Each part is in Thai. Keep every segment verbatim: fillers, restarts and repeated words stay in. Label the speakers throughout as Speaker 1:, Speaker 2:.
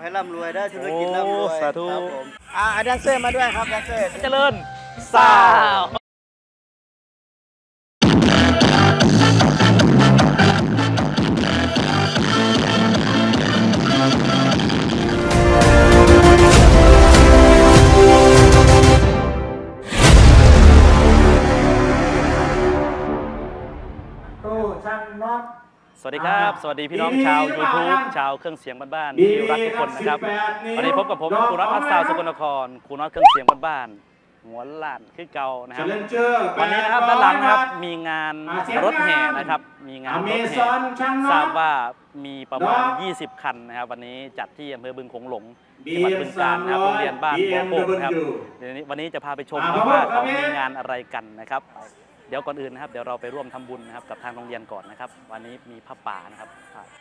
Speaker 1: ร่ำรวยได้ธุรกิจร่ำรวย
Speaker 2: สาธุ
Speaker 1: ครับผมอ่าแดนเซอร์มาด้วยครับแดนเซอร์
Speaker 2: เจริญสาว สวัสดีครับสวัสดีพี่น้องชาว ยูทูบ ชาวเครื่องเสียงบ้านๆที่รักทุกคนนะครับวันนี้พบกับผมครูน็อตอัสซาวสกลนครครูน็อตเครื่องเสียงบ้านๆหัวล้านขึ้นเก่านะครับวันนี้นะครับด้านหลังนะครับมีงานรถแห่นะครับมีงานรถแห่ทราบว่ามีประมาณยี่สิบคันนะครับวันนี้จัดที่อำเภอบึงโขงหลงจังหวัดบึงกาฬนะครับโรงเรียนบ้านโบโคกนะครับเดี๋ยวนี้วันนี้จะพาไปชมว่าเขามีงานอะไรกันนะครับเดี๋ยวก่อนอื่นนะครับเดี๋ยวเราไปร่วมทำบุญนะครับกับทางโรงเรียนก่อนนะครับวันนี้มีผ้าป่านะครับ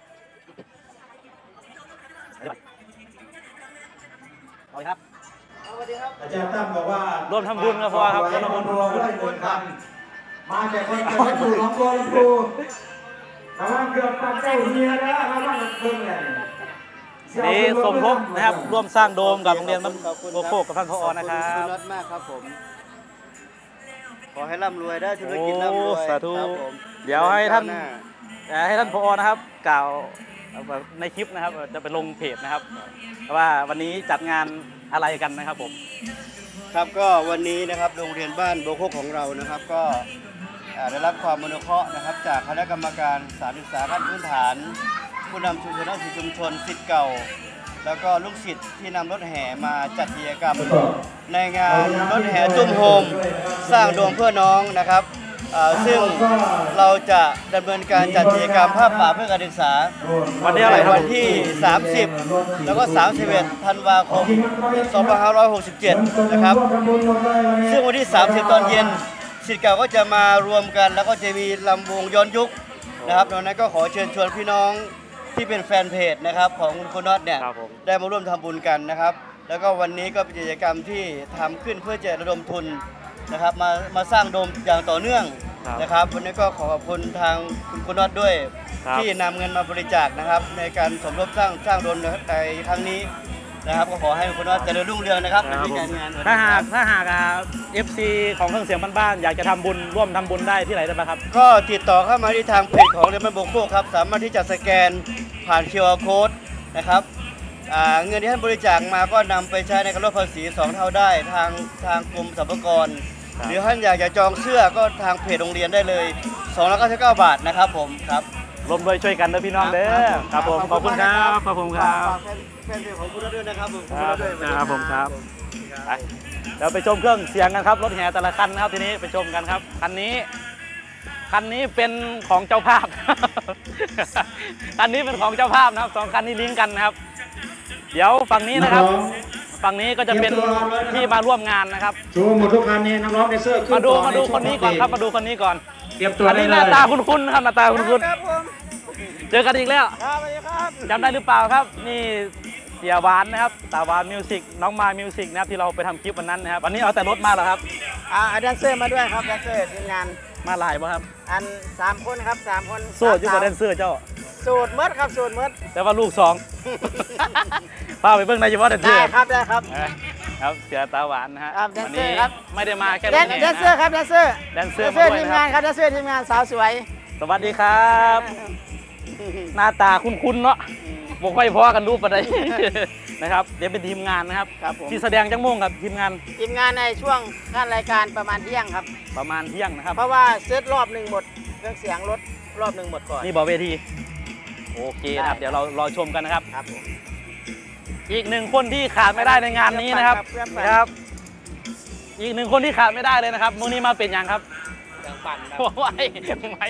Speaker 2: สวัสดีครับสวัสดีครับอาจารย์ตั้มบอกว่าร่วมทำบุญครับพ่อครับร่วมทำบุญร่วมบุญกัน
Speaker 3: มาจากคนจังหวัดหนองบัวลำพูระวังเกือบปักเจ้าเฮียแล้วระวังเพิ่งเลย
Speaker 2: นี่สมทบนะครับร่วมสร้างโดมกับโรงเรียนบ้านโบโคกกับท่านผอนะครับ
Speaker 1: ขอบคุณมากครับผมขอให้ร่ำรวยได้ธุรกิจร่ำรวย
Speaker 2: สาธุเดี๋ยวให้ท่านให้ท่านผอนะครับกล่าวในคลิปนะครับจะไปลงเพจนะครับว่าวันนี้จัดงานอะไรกันนะครับผม
Speaker 1: ครับก็วันนี้นะครับโรงเรียนบ้านโบโคกของเรานะครับก็ได้รับความอนุเคราะห์นะครับจากคณะกรรมการสถานศึกษาขั้นพื้นฐานผู้นำชุมชนนักศึกษาชุมชนศิษย์เก่าแล้วก็ลูกศิษย์ที่นำรถแห่มาจัดกิจกรรมในงานรถแห่ตุ้มโฮมสร้างดวงเพื่อน้องนะครับซึ่งเราจะดำเนินการจัดกิจกรรมผ้าป่าเพื่อการศึกษาวันนี้อะไรวันที่สามสิบแล้วก็สามสิบเอ็ดธันวาคมสองพันห้าร้อยหกสิบเจ็ดนะครับซึ่งวันที่สามสิบตอนเย็นศิษย์เก่าก็จะมารวมกันแล้วก็จะมีลำวงย้อนยุคนะครับดังนั้นก็ขอเชิญชวนพี่น้องที่เป็นแฟนเพจนะครับของคุณคุณน็อตเนี่ยได้มาร่วมทำบุญกันนะครับแล้วก็วันนี้ก็เป็นกิจกรรมที่ทำขึ้นเพื่อจะระดมทุนนะครับมามาสร้างโดมอย่างต่อเนื่องนะครับวันนี้ก็ขอขอบคุณทางคุณคุณน็อตด้วยที่นำเงินมาบริจาคนะครับในการสมทบสร้างสร้างโดมในครั้งนี้นะครับก็ขอให้คุณน็อตเจริญรุ่งเรืองนะครับในการงาน
Speaker 2: ถ้าหากถ้าหากเอฟซีของเครื่องเสียงบ้านๆอยากจะทำบุญร่วมทำบุญได้ที่ไหนได้บ้างครับ
Speaker 1: ก็ติดต่อเข้ามาที่ทางเพจของโรงเรียนบ้านโบโคกครับสามารถที่จะสแกนผ่าน คิว อาร์ Code นะครับเงินที่ท่านบริจาคมาก็นำไปใช้ในการลดภาษีสองเท่าได้ทางทางกรมสรรพากรหรือท่านอยากจะจองเสื้อก็ทางเพจโรงเรียนได้เลยสองร้อยเก้าสิบเก้าบาทนะครับผมครับ
Speaker 2: ร่วมด้วยช่วยกันนะพี่น้องเด้อครับผมขอบคุณครับขอบคุณครับ
Speaker 1: แฟนเพจของคุณด้วยนะครับผม
Speaker 2: ครับผมครับไปเดี๋ยวไปชมเครื่องเสียงกันครับรถแห่แต่ละคันนะครับทีนี้ไปชมกันครับคันนี้คันนี้เป็นของเจ้าภาพคันนี้เป็นของเจ้าภาพนะครับสองคันนี้ลิงก์กันนะครับเดี๋ยวฝั่งนี้นะครับฝั่งนี้ก็จะเป็นที่มาร่วมงานนะครับ
Speaker 3: โชว์หมดทุกคันนี้นักร้องแดนเซอร์
Speaker 2: มาดูมาดูคนนี้ก่อนครับมาดูคนนี้ก่อนอันนี้หน้าตาคุ้นๆครับหน้าตาคุ้นๆเจอกันอีกแล้วจำได้หรือเปล่าครับนี่เสียหวานนะครับตาหวานมิวสิกน้องมามิวสิกนะครับที่เราไปทำคลิปวันนั้นนะครับวันนี้เอาแต่รถมาเหรอครับ
Speaker 1: อ่าแดนเซอร์มาด้วยครับแดนเซอร์ทีมงาน
Speaker 2: มาหลายป่ะครับ
Speaker 1: อันสามคนครับสามคน
Speaker 2: โสดอยู่กับแดนเซอร์เจ้า
Speaker 1: สูตรมดครับสูตรมด
Speaker 2: แต่ว่าลูกสองพาไปเบิ่งในเฉพาะแดนเซอร์
Speaker 1: ได้ครับได้ครับ
Speaker 2: ครับเสียตาหวานนะฮะ
Speaker 1: วันนี้
Speaker 2: ไม่ได้มาแค่
Speaker 1: แดนเซอร์ครับแดนเซอร์
Speaker 2: แดนเซอร์
Speaker 1: ทีมงานครับแดนเซอร์ทีมงานสาวสวย
Speaker 2: สวัสดีครับหน้าตาคุ้นๆเนาะบอกค่อยพอกันรูปอะไรนะครับเดี๋ยวเป็นทีมงานนะครับที่แสดงจังม่วงครับทีมงาน
Speaker 1: ทีมงานในช่วงการรายการประมาณเที่ยงครับ
Speaker 2: ประมาณเที่ยงนะครับ
Speaker 1: เพราะว่าเซตรอบหนึ่งหมดเครื่องเสียงรถรอบหนึ่งหมดก่อน
Speaker 2: นี่บอกเวทีโอเคนะครับเดี๋ยวเรารอชมกันนะครับ
Speaker 1: ครับผม
Speaker 2: อีกหนึ่งคนที่ขาดไม่ได้ในงานนี้นะครับนะครับอีกหนึ่งคนที่ขาดไม่ได้เลยนะครับมื้อนี้มาเป็นอย่างครับ
Speaker 1: เครื่องปั่นครับ
Speaker 2: ไว้ไว้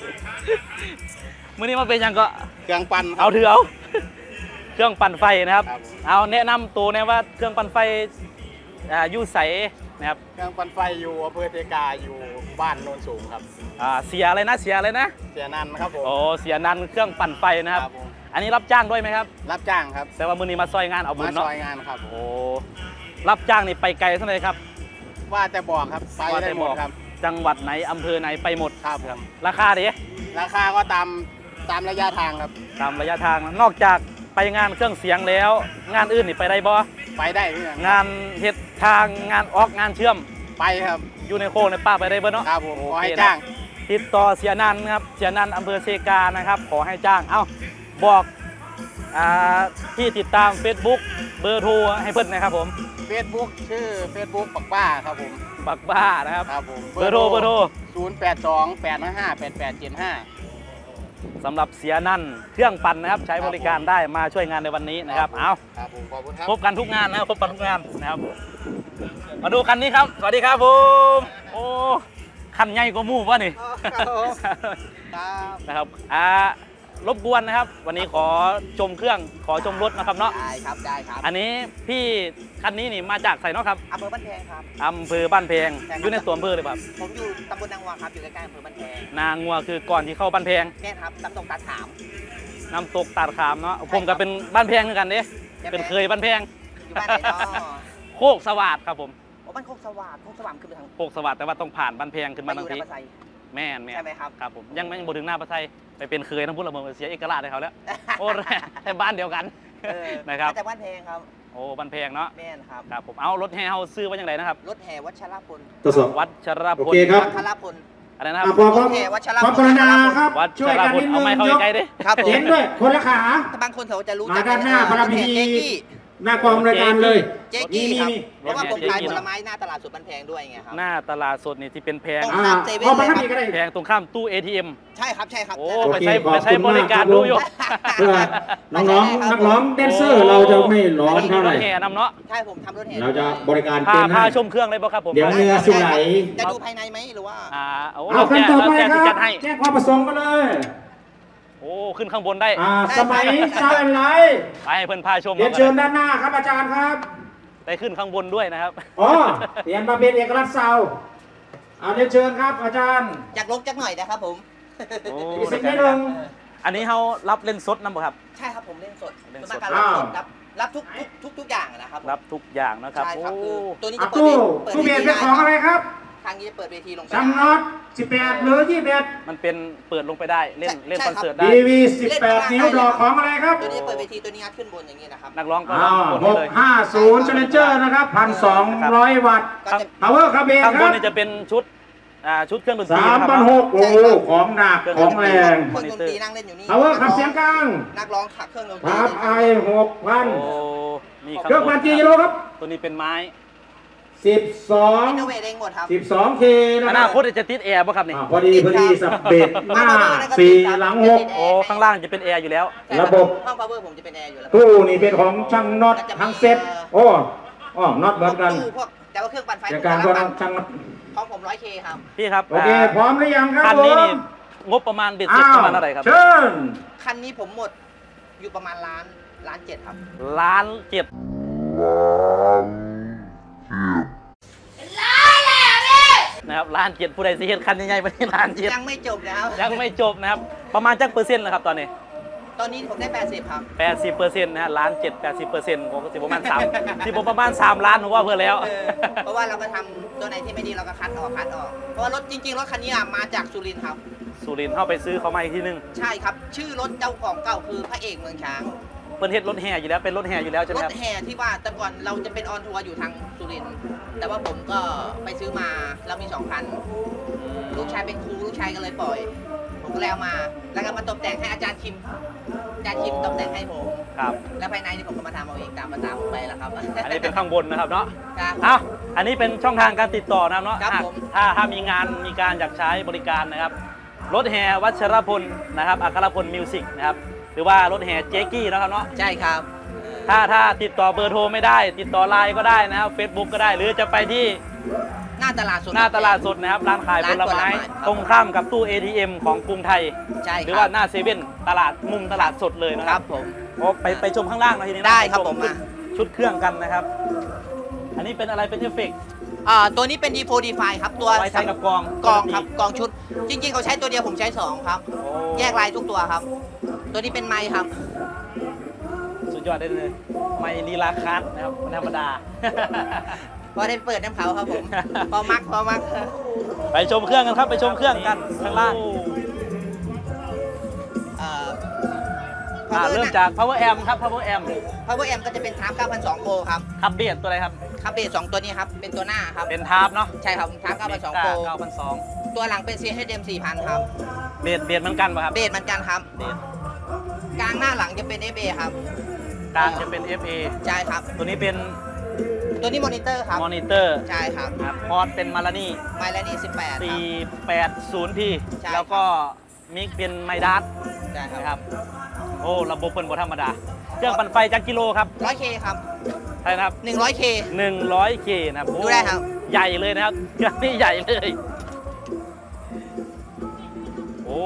Speaker 2: มื้อนี้มาเป็นอย่างก็
Speaker 1: เครื่องปั่น
Speaker 2: เอาถือเอาเครื่องปั่นไฟนะครับเอาแนะนำตัวนะว่าเครื่องปั่นไฟยู่ใสนะครับ
Speaker 1: เครื่องปั่นไฟอยู่อำเภอเทกาอยู่บ้านโนนสูงครับ
Speaker 2: เสียอะไรนะเสียอะไรนะ
Speaker 1: เสียนันครับผม
Speaker 2: โอ้เสียนันเครื่องปั่นไฟนะครับอันนี้รับจ้างด้วยไหมครับ
Speaker 1: รับจ้างครับ
Speaker 2: แต่ว่ามื้อนี้มาซอยงานเอาบุญเนาะ
Speaker 1: มาซอยงานครับ
Speaker 2: โอ้รับจ้างนี่ไปไกลเท่าไหร่ครับ
Speaker 1: ว่าแต่บอกครับไปได้หมดครับ
Speaker 2: จังหวัดไหนอำเภอไหนไปหมด
Speaker 1: ครับครับ
Speaker 2: ราคาดิ
Speaker 1: ราคาก็ตามตามระยะทางครับ
Speaker 2: ตามระยะทางนอกจากไปงานเครื่องเสียงแล้ว งานอื่นนี่ไปได้บ่
Speaker 4: ไปได้เพื่อน
Speaker 2: งานเฮ็ดทางงานออกงานเชื่อม
Speaker 4: ไปครับ
Speaker 2: อยู่ในโค้งในป้าไปได้เบ่เนาะ
Speaker 4: ครับผม
Speaker 2: โอ
Speaker 4: ขอ
Speaker 2: เค
Speaker 4: ให้
Speaker 2: นะ
Speaker 4: จ้าง
Speaker 2: ติดต่อเสียนันครับเสียนันอำเภอเซกานะครับขอให้จ้างเอ้าบอกอ่าที่ติดตาม Facebook เบอร์โทรให้เพิ่นนะครับผม
Speaker 4: เฟซบุ๊กชื่อเฟซบุ๊กปักบ้าครับผม
Speaker 2: บักบ้านะครับ
Speaker 4: ครับผม
Speaker 2: เบอร์โทรเบอร์โทร
Speaker 4: ศูนย์แปดสองแปดห้าแปดแปดเจ็ดห้า
Speaker 2: สำหรับเสียนันเครื่องปั่นนะครับใช้บริการได้มาช่วยงานในวันนี้นะครับเอา
Speaker 4: ครับผมขอบคุณครับ
Speaker 2: พบกันทุกงานนะครับพบกันทุกงานนะครับ มาดูคันนี้ครับสวัสดีครับผมโอ้คันใหญ่กว่าหมู่วะนี่
Speaker 4: ครับผมครับ
Speaker 2: นะครับอ่ารบกวนนะครับ วันนี้ขอชมเครื่องขอชมรถนะครับเนาะ
Speaker 4: ได้ครับได้ครับ
Speaker 2: อันนี้พี่คันนี้นี่มาจากไสเนาะครับ
Speaker 4: อำเภอบ้านแพงครับ
Speaker 2: อำเภอบ้านแพง
Speaker 4: ใช่ครับ
Speaker 2: อยู่ในตัวอำเภอเลยครับ
Speaker 4: ผมอยู่ตำบลนางวัวครับอยู่ใกล้ๆอำเภอบ้านแพง
Speaker 2: นางงัวคือก่อนที่เข้าบ้านแพง
Speaker 4: แน่ครับตำตกตาถาม
Speaker 2: น้ำตกตาดขามเนาะ
Speaker 4: ใช่ครับ
Speaker 2: ผมก็เป็นบ้านแพงเหมือนกันเด้
Speaker 4: ใช่ไหม
Speaker 2: เป็นเคยบ้านแพง
Speaker 4: อยู่บ้านไหนเนาะ
Speaker 2: โคกสวัสดครับผม
Speaker 4: โอ้บ้านโคกสว่างโคกสว่างขึ้นไปทาง
Speaker 2: โคกสวัสดแต่ว่าต้องผ่านบ้านแพงขึ้นมา
Speaker 4: ไปอ
Speaker 2: ทาง
Speaker 4: ยู่
Speaker 2: ที
Speaker 4: ในประไซ
Speaker 2: แม่นแม่น
Speaker 4: ใช่ไหมครับ
Speaker 2: ครับผมยังไม่ยังบ่ถึงหน้าประไทยไปเป็นเคยทั้งพูดละเมืองเสียเอกราชให้เขาแล้ว โอ้แต่บ้านเดียวกัน
Speaker 4: เออ
Speaker 2: นะครับ
Speaker 4: มาจากบ้านแพงครับ
Speaker 2: โอ้บ้านแพงเนาะ
Speaker 4: แม่นครับ
Speaker 2: ครับผมเอารถแห่เฮาซื้อไว้ยังไงนะครับ
Speaker 4: รถแห่วัชรพล
Speaker 3: ทดสอบ
Speaker 2: วัชรพ
Speaker 3: โอ
Speaker 2: ล
Speaker 3: เคครับ
Speaker 4: วัชรพล
Speaker 2: อะไรนะครับ
Speaker 3: อ่ะพอพร้อม
Speaker 4: โอเควัชรพล
Speaker 3: พร้อมกรุณาครับ
Speaker 2: วั
Speaker 3: ช่
Speaker 2: ช
Speaker 3: วย
Speaker 2: ร
Speaker 3: กัน
Speaker 2: พล
Speaker 3: นิดนึ
Speaker 2: เอา
Speaker 3: ง
Speaker 2: ไม้เข้าย
Speaker 3: ก
Speaker 2: ใกล้ๆดิ
Speaker 4: ครับผม
Speaker 3: เห็นด้วยคนละขา
Speaker 4: ถ้าบางคนเขาจะรู้
Speaker 3: มา
Speaker 4: จัก
Speaker 3: ด้านหน้าพระราชพิธี
Speaker 4: เจ๊กี้
Speaker 3: หน้ากองรายการเลย
Speaker 4: เจ๊กี้ครับ
Speaker 3: นี่
Speaker 4: เพราะว่าผมขายผลไม้หน้าตลาดสดบ้านแพงด้วยไงครับ
Speaker 2: หน้าตลาดสดนี่ที่เป็นแพง
Speaker 4: ตรง
Speaker 3: อ่า
Speaker 4: ข้ามเซเว่น
Speaker 3: พอมา
Speaker 4: เลย
Speaker 3: ทำ
Speaker 4: ครับ
Speaker 3: อีกก็ได้
Speaker 2: แพงตรงข้ามตู้ เอ ที เอ็ม
Speaker 4: ใช่ครับใช่ครับ
Speaker 2: โอ้
Speaker 3: โอ
Speaker 2: ไป
Speaker 3: เค
Speaker 2: ใช้
Speaker 3: ขอบ
Speaker 2: ไปใช้
Speaker 3: คุณ
Speaker 2: บ
Speaker 3: มาก
Speaker 2: ริการ
Speaker 3: ครับ
Speaker 2: ดูอยู่
Speaker 3: เพื่อน้องๆนักร้องแดนเซอร์เราจะไม่ร้อนเท่าไหร่
Speaker 2: ถแห่นำเนาะ
Speaker 4: ใช่ผมทำรถแห่
Speaker 3: เราจะบริการ
Speaker 2: พา
Speaker 3: เต็ม
Speaker 2: พา
Speaker 3: ให้
Speaker 2: ชมเครื่องเลยบ่ครับผม
Speaker 3: เดี๋ยวเหงื่อสุไหล
Speaker 4: จะดูภายในไหมหรือว่า
Speaker 2: อ่าโอ้
Speaker 3: เอา
Speaker 2: เรา
Speaker 3: ขั้น
Speaker 2: แจ้
Speaker 3: ต่อไป
Speaker 2: เราแจ้
Speaker 3: ครั
Speaker 2: จั
Speaker 3: บ
Speaker 2: ดให้
Speaker 3: แจ้งความประสงค์กันเลย
Speaker 2: โอ้ขึ้นข้างบนได้
Speaker 3: อ่าสมัยซาวแอนไลท์
Speaker 2: ไปให้เพื่อนพาชม
Speaker 3: เรียนเชิญด้านหน้าครับอาจารย์ครับ
Speaker 2: ได้ขึ้นข้างบนด้วยนะครับ
Speaker 3: อ๋อเรียนมาเป็นเอกลักษณ์ซาวเอาเรียนเชิญครับอาจารย์
Speaker 4: จากลกจักหน่อยนะครับผม
Speaker 2: โอ้
Speaker 3: อีกสักนิดหนึ่ง
Speaker 2: อันนี้เขารับเล่นสดนำบ่ครับ
Speaker 4: ใช่ครับผมเล่นสด
Speaker 2: เล่นสด
Speaker 4: ส่วนมากการรับสด
Speaker 3: อ้าว
Speaker 4: รับรับทุกทุกทุกทุกอย่างนะครับ
Speaker 2: รับทุกอย่างนะครับ
Speaker 4: ใช่ครับ
Speaker 2: โอ้
Speaker 4: คือตัวนี้
Speaker 3: อ่ะ
Speaker 4: จะเปิด
Speaker 3: ตู้
Speaker 4: เปิด
Speaker 3: ตู้เบียร์
Speaker 4: ว
Speaker 3: เป็นของอะไรครับ
Speaker 4: ทางนี้จะเปิดเวทีลงไป
Speaker 3: ซัมน็อตสิบแปดหรือยี่สิบเอ็ด
Speaker 2: มันเป็นเปิดลงไปได้เล่นเล่นคอนเสิร์ตได้
Speaker 3: ดีวีสิบแปดนิ้วดอกของอะไรครับ
Speaker 4: ตัวนี้จะเปิดเวทีตัวนี้งัดขึ้นบนอย่างนี้นะครับ
Speaker 2: นักร้องก็
Speaker 3: อ่า
Speaker 2: ร้องบน
Speaker 3: ห
Speaker 2: นี้
Speaker 3: ก
Speaker 2: เลย
Speaker 3: ห้าศูนย์ Challenger นะครับพันสองร้อยวัตต์
Speaker 4: ก็จะ
Speaker 3: power คาเบน
Speaker 2: ข้าง
Speaker 3: ค
Speaker 2: บ
Speaker 3: รั
Speaker 2: น
Speaker 3: บ
Speaker 2: นี่จะเป็นชุดอ่าชุดเครื่องดนตรี
Speaker 3: สาม
Speaker 2: นะค
Speaker 3: พั
Speaker 2: รั
Speaker 3: น
Speaker 2: บ
Speaker 3: หกโอ้โหของหนักของแรง
Speaker 4: คนดนตรีนั่งเล่นอยู่นี่
Speaker 3: power ขับเสียงกลาง
Speaker 4: นักร้องขับเครื่องดนตรี
Speaker 3: ทับไอหกพัน
Speaker 2: โอ้มีข้าง
Speaker 3: เครื่อง
Speaker 2: บ
Speaker 3: พัน
Speaker 2: น
Speaker 3: กี่กิโลครับ
Speaker 2: ตัวนี้เป็นไม้
Speaker 3: สิบสอง
Speaker 4: อินโนเวทเองหมดครับ
Speaker 3: สิบสองเคนะ
Speaker 2: อ
Speaker 3: ค
Speaker 2: นา
Speaker 3: รับ
Speaker 2: คตจะติดแอร์ป่ะครับนี่
Speaker 3: อ่าพอดีพอดีสเปดหน้าสี่หลังหก
Speaker 2: โอ้ข้างล่างจะเป็นแอร์อยู่แล้ว
Speaker 4: ใช่ค
Speaker 3: ระบบ
Speaker 4: ห้องพาวเวอร์ผมจะเป็นแอร์อยู่แล้ว
Speaker 3: ตู้นี่เป็นของช่างน็อตทั้งเซ็ตโอ้อ๋อน็อตเหมือนกัน
Speaker 4: ตู้พวกแต่ว่าเครื่องปั่นไฟ
Speaker 3: จั
Speaker 4: ผ
Speaker 3: ด
Speaker 4: ม
Speaker 3: การ
Speaker 4: จะ
Speaker 3: ก็
Speaker 4: รับ
Speaker 3: ช่างน็อต
Speaker 4: ของผมร้อยเคครับ
Speaker 2: พี่ครับ
Speaker 3: โอเค พร้อมหรือยังครับ
Speaker 2: คัน
Speaker 3: ผ
Speaker 2: นี้
Speaker 3: ม
Speaker 2: นี่งบประมาณเบ็ดเสร็จ
Speaker 3: อ้า
Speaker 2: ป
Speaker 3: ว
Speaker 2: ระมาณเท่าไหร่ครับ
Speaker 3: เชิญ
Speaker 4: คันนี้ผมหมดอยู่ประมาณล้านล้านเจ็ดครับ
Speaker 2: ล้านเจ็ดนะครับล้านเจ็ดผู้ใดสิเฮ็ดคันใหญ่ๆไปที่ล้านเจ็ด
Speaker 4: ยังไม่จบนะครับ
Speaker 2: ยังไม่จบนะครับ ประมาณจักเปอร์เซ็นต์แล้วครับตอนนี้
Speaker 4: ตอนนี้ผมได้แปดสิบครับ
Speaker 2: แปดสิบเปอร์เซ็นต์นะฮะล้านเจ็ดแปดสิบเปอร์เซ็นต์ผมก็สิประมาณสามสิประมาณสามล้านผมว่าเพื่อแล้ว
Speaker 4: เออเพราะว่าเราก็ทำตัวไหนที่ไม่ดีเราก็คัดออกคัดออก เพราะว่ารถจริงๆรถคันนี้อะมาจากสุรินทร์ครับ
Speaker 2: สุรินทร์เข้าไปซื้อเขามาอีกทีนึง
Speaker 4: ใช่ครับ ชื่อรถเจ้าของเก่าคือพระเอกเมืองช้าง
Speaker 2: เปิ้นเฮ็ดรถแห่อยู่แล้วเป็นรถแห่อยู่แล้วใช่ไห
Speaker 4: ร
Speaker 2: ม
Speaker 4: ถ
Speaker 2: ครับ
Speaker 4: แห่ที่ว่าแต่ก่อนเราจะเป็นออนทัวร์อยู่ทางสุรินทร์แต่ว่าผมก็ไปซื้อมาเรามีสองคัน ลูกชายเป็นครูลูกชายก็เลยปล่อย ผมก็เลยเอามา แล้วก็มาตกแต่งให้อาจารย์คิมอาจารย์คิมตกแต่งให้ผม
Speaker 2: ครับ
Speaker 4: แล้วภายในนี่ผมก็มาทำเอาเองตามภาษาผมไปแล้วครับ
Speaker 2: อันนี้เป็นข้างบนนะครับเนาะ
Speaker 4: ครับ
Speaker 2: เอ้าอันนี้เป็นช่องทางการติดต่อนะครับเนาะ
Speaker 4: ครับ
Speaker 2: ถ้า
Speaker 4: ผม
Speaker 2: ถ้าถ้ามีงานมีการอยากใช้บริการนะครับ รถแห่วัชรพลนะครับอัครพลมิวสิกนะครับ หรือว่ารถแห่เจ๊กี้นะครับเนาะ
Speaker 4: ใช่ครับ
Speaker 2: ถ้าถ้าติดต่อเบอร์โทรไม่ได้ ติดต่อไลน์ก็ได้นะครับ Facebook ก็ได้ หรือจะไปที่
Speaker 4: หน้าตลาดสด
Speaker 2: หน้าตลาดสดนะครับ ร้านขายผลไม้
Speaker 4: ร้านผลไม้ครับ
Speaker 2: ตรงข้ามกับตู้ เอ ที เอ็ม ของกรุงไทย
Speaker 4: ใช่
Speaker 2: หรือ
Speaker 4: ค
Speaker 2: ว่า
Speaker 4: รับ
Speaker 2: หน้าเซเว่นตลาดมุมตลาดสดเลยนะ
Speaker 4: ค
Speaker 2: ค
Speaker 4: รั
Speaker 2: รั
Speaker 4: บบ ผม
Speaker 2: โอ้ไปไปชมข้างล่างหน่อยทีนี้นะ
Speaker 4: ได้ครับ
Speaker 2: ปช
Speaker 4: ผม
Speaker 2: ชุด
Speaker 4: มา
Speaker 2: ชุดเครื่องกันนะครับ อันนี้เป็นอะไรเป็นเอฟเฟกต์
Speaker 4: อ่าตัวนี้เป็น ดี โฟร์ ดี ไฟว์ ครับตัว
Speaker 2: ไว้ใช้กับกอง
Speaker 4: กองครับกองชุด จริงๆเขาใช้ตัวเดียวผมใช้สองครับ
Speaker 2: โอ้
Speaker 4: แยกลายทุกตัวครับ ตัวนี้เป็นไม้ครับ
Speaker 2: สุดยอดได้เลย ไม่ลีลาคัสนะครับไม่ธรรมดา
Speaker 4: พอได้เปิดน้ำเขาครับผม พอมักพอมัก
Speaker 2: ไปชมเครื่องกันครับ ไปชมเครื่องกันข้างล่าง
Speaker 4: เอ่อ
Speaker 2: อ่า
Speaker 4: power
Speaker 2: เริ่ม
Speaker 4: น่ะ
Speaker 2: จาก power amp ครับ power amp
Speaker 4: power amp ก็จะเป็นทาร์ปเก้าพันสองโปรครับ
Speaker 2: คับเบียดตัวอะไรครับ
Speaker 4: ครับเบสสองตัวนี้ครับเป็นตัวหน้าครับ
Speaker 2: เป็นทาร์ปเนาะ
Speaker 4: ใช่ครับทาร์ปเก้าพันสองโปร
Speaker 2: เก้าพันสอง
Speaker 4: ตัวหลังเป็น ซี เอช เอ็ม สี่พันครับ
Speaker 2: เบียดเบียดเหมือนกันป่ะครับ
Speaker 4: เบสเหมือนกันครับ
Speaker 2: เบียด
Speaker 4: กลางหน้าหลังจะเป็น เอฟ เอ ครับ
Speaker 2: กลางจะเป็น เอฟ เอ
Speaker 4: ใช่ครับ
Speaker 2: ตัวนี้เป็น
Speaker 4: ตัวนี้มอนิเตอร์ครับ
Speaker 2: มอนิเตอร์
Speaker 4: ใช่ครับ
Speaker 2: ครับพอร์ตเป็นมาลานี่
Speaker 4: ไมล์แลนี่สิบแปดครับ
Speaker 2: สี่แปดศูนย์ พี
Speaker 4: ใช่
Speaker 2: แล้วก็มิกเป็นไมดัส
Speaker 4: ใช่
Speaker 2: นะ
Speaker 4: ค
Speaker 2: ค
Speaker 4: รั
Speaker 2: รับ บ โอ้ ระบบเป็นบธรรมดา เครื่องปั่นไฟจากกิโลครับ
Speaker 4: ร้อยเคครับ
Speaker 2: ใช่นะครับ
Speaker 4: หนึ่งร้อยเค
Speaker 2: หนึ่งร้อยเคนะครับโอ้
Speaker 4: ดูได้ครับ
Speaker 2: ใหญ่เลยนะครับเครื่องนี้ใหญ่เลย โอ้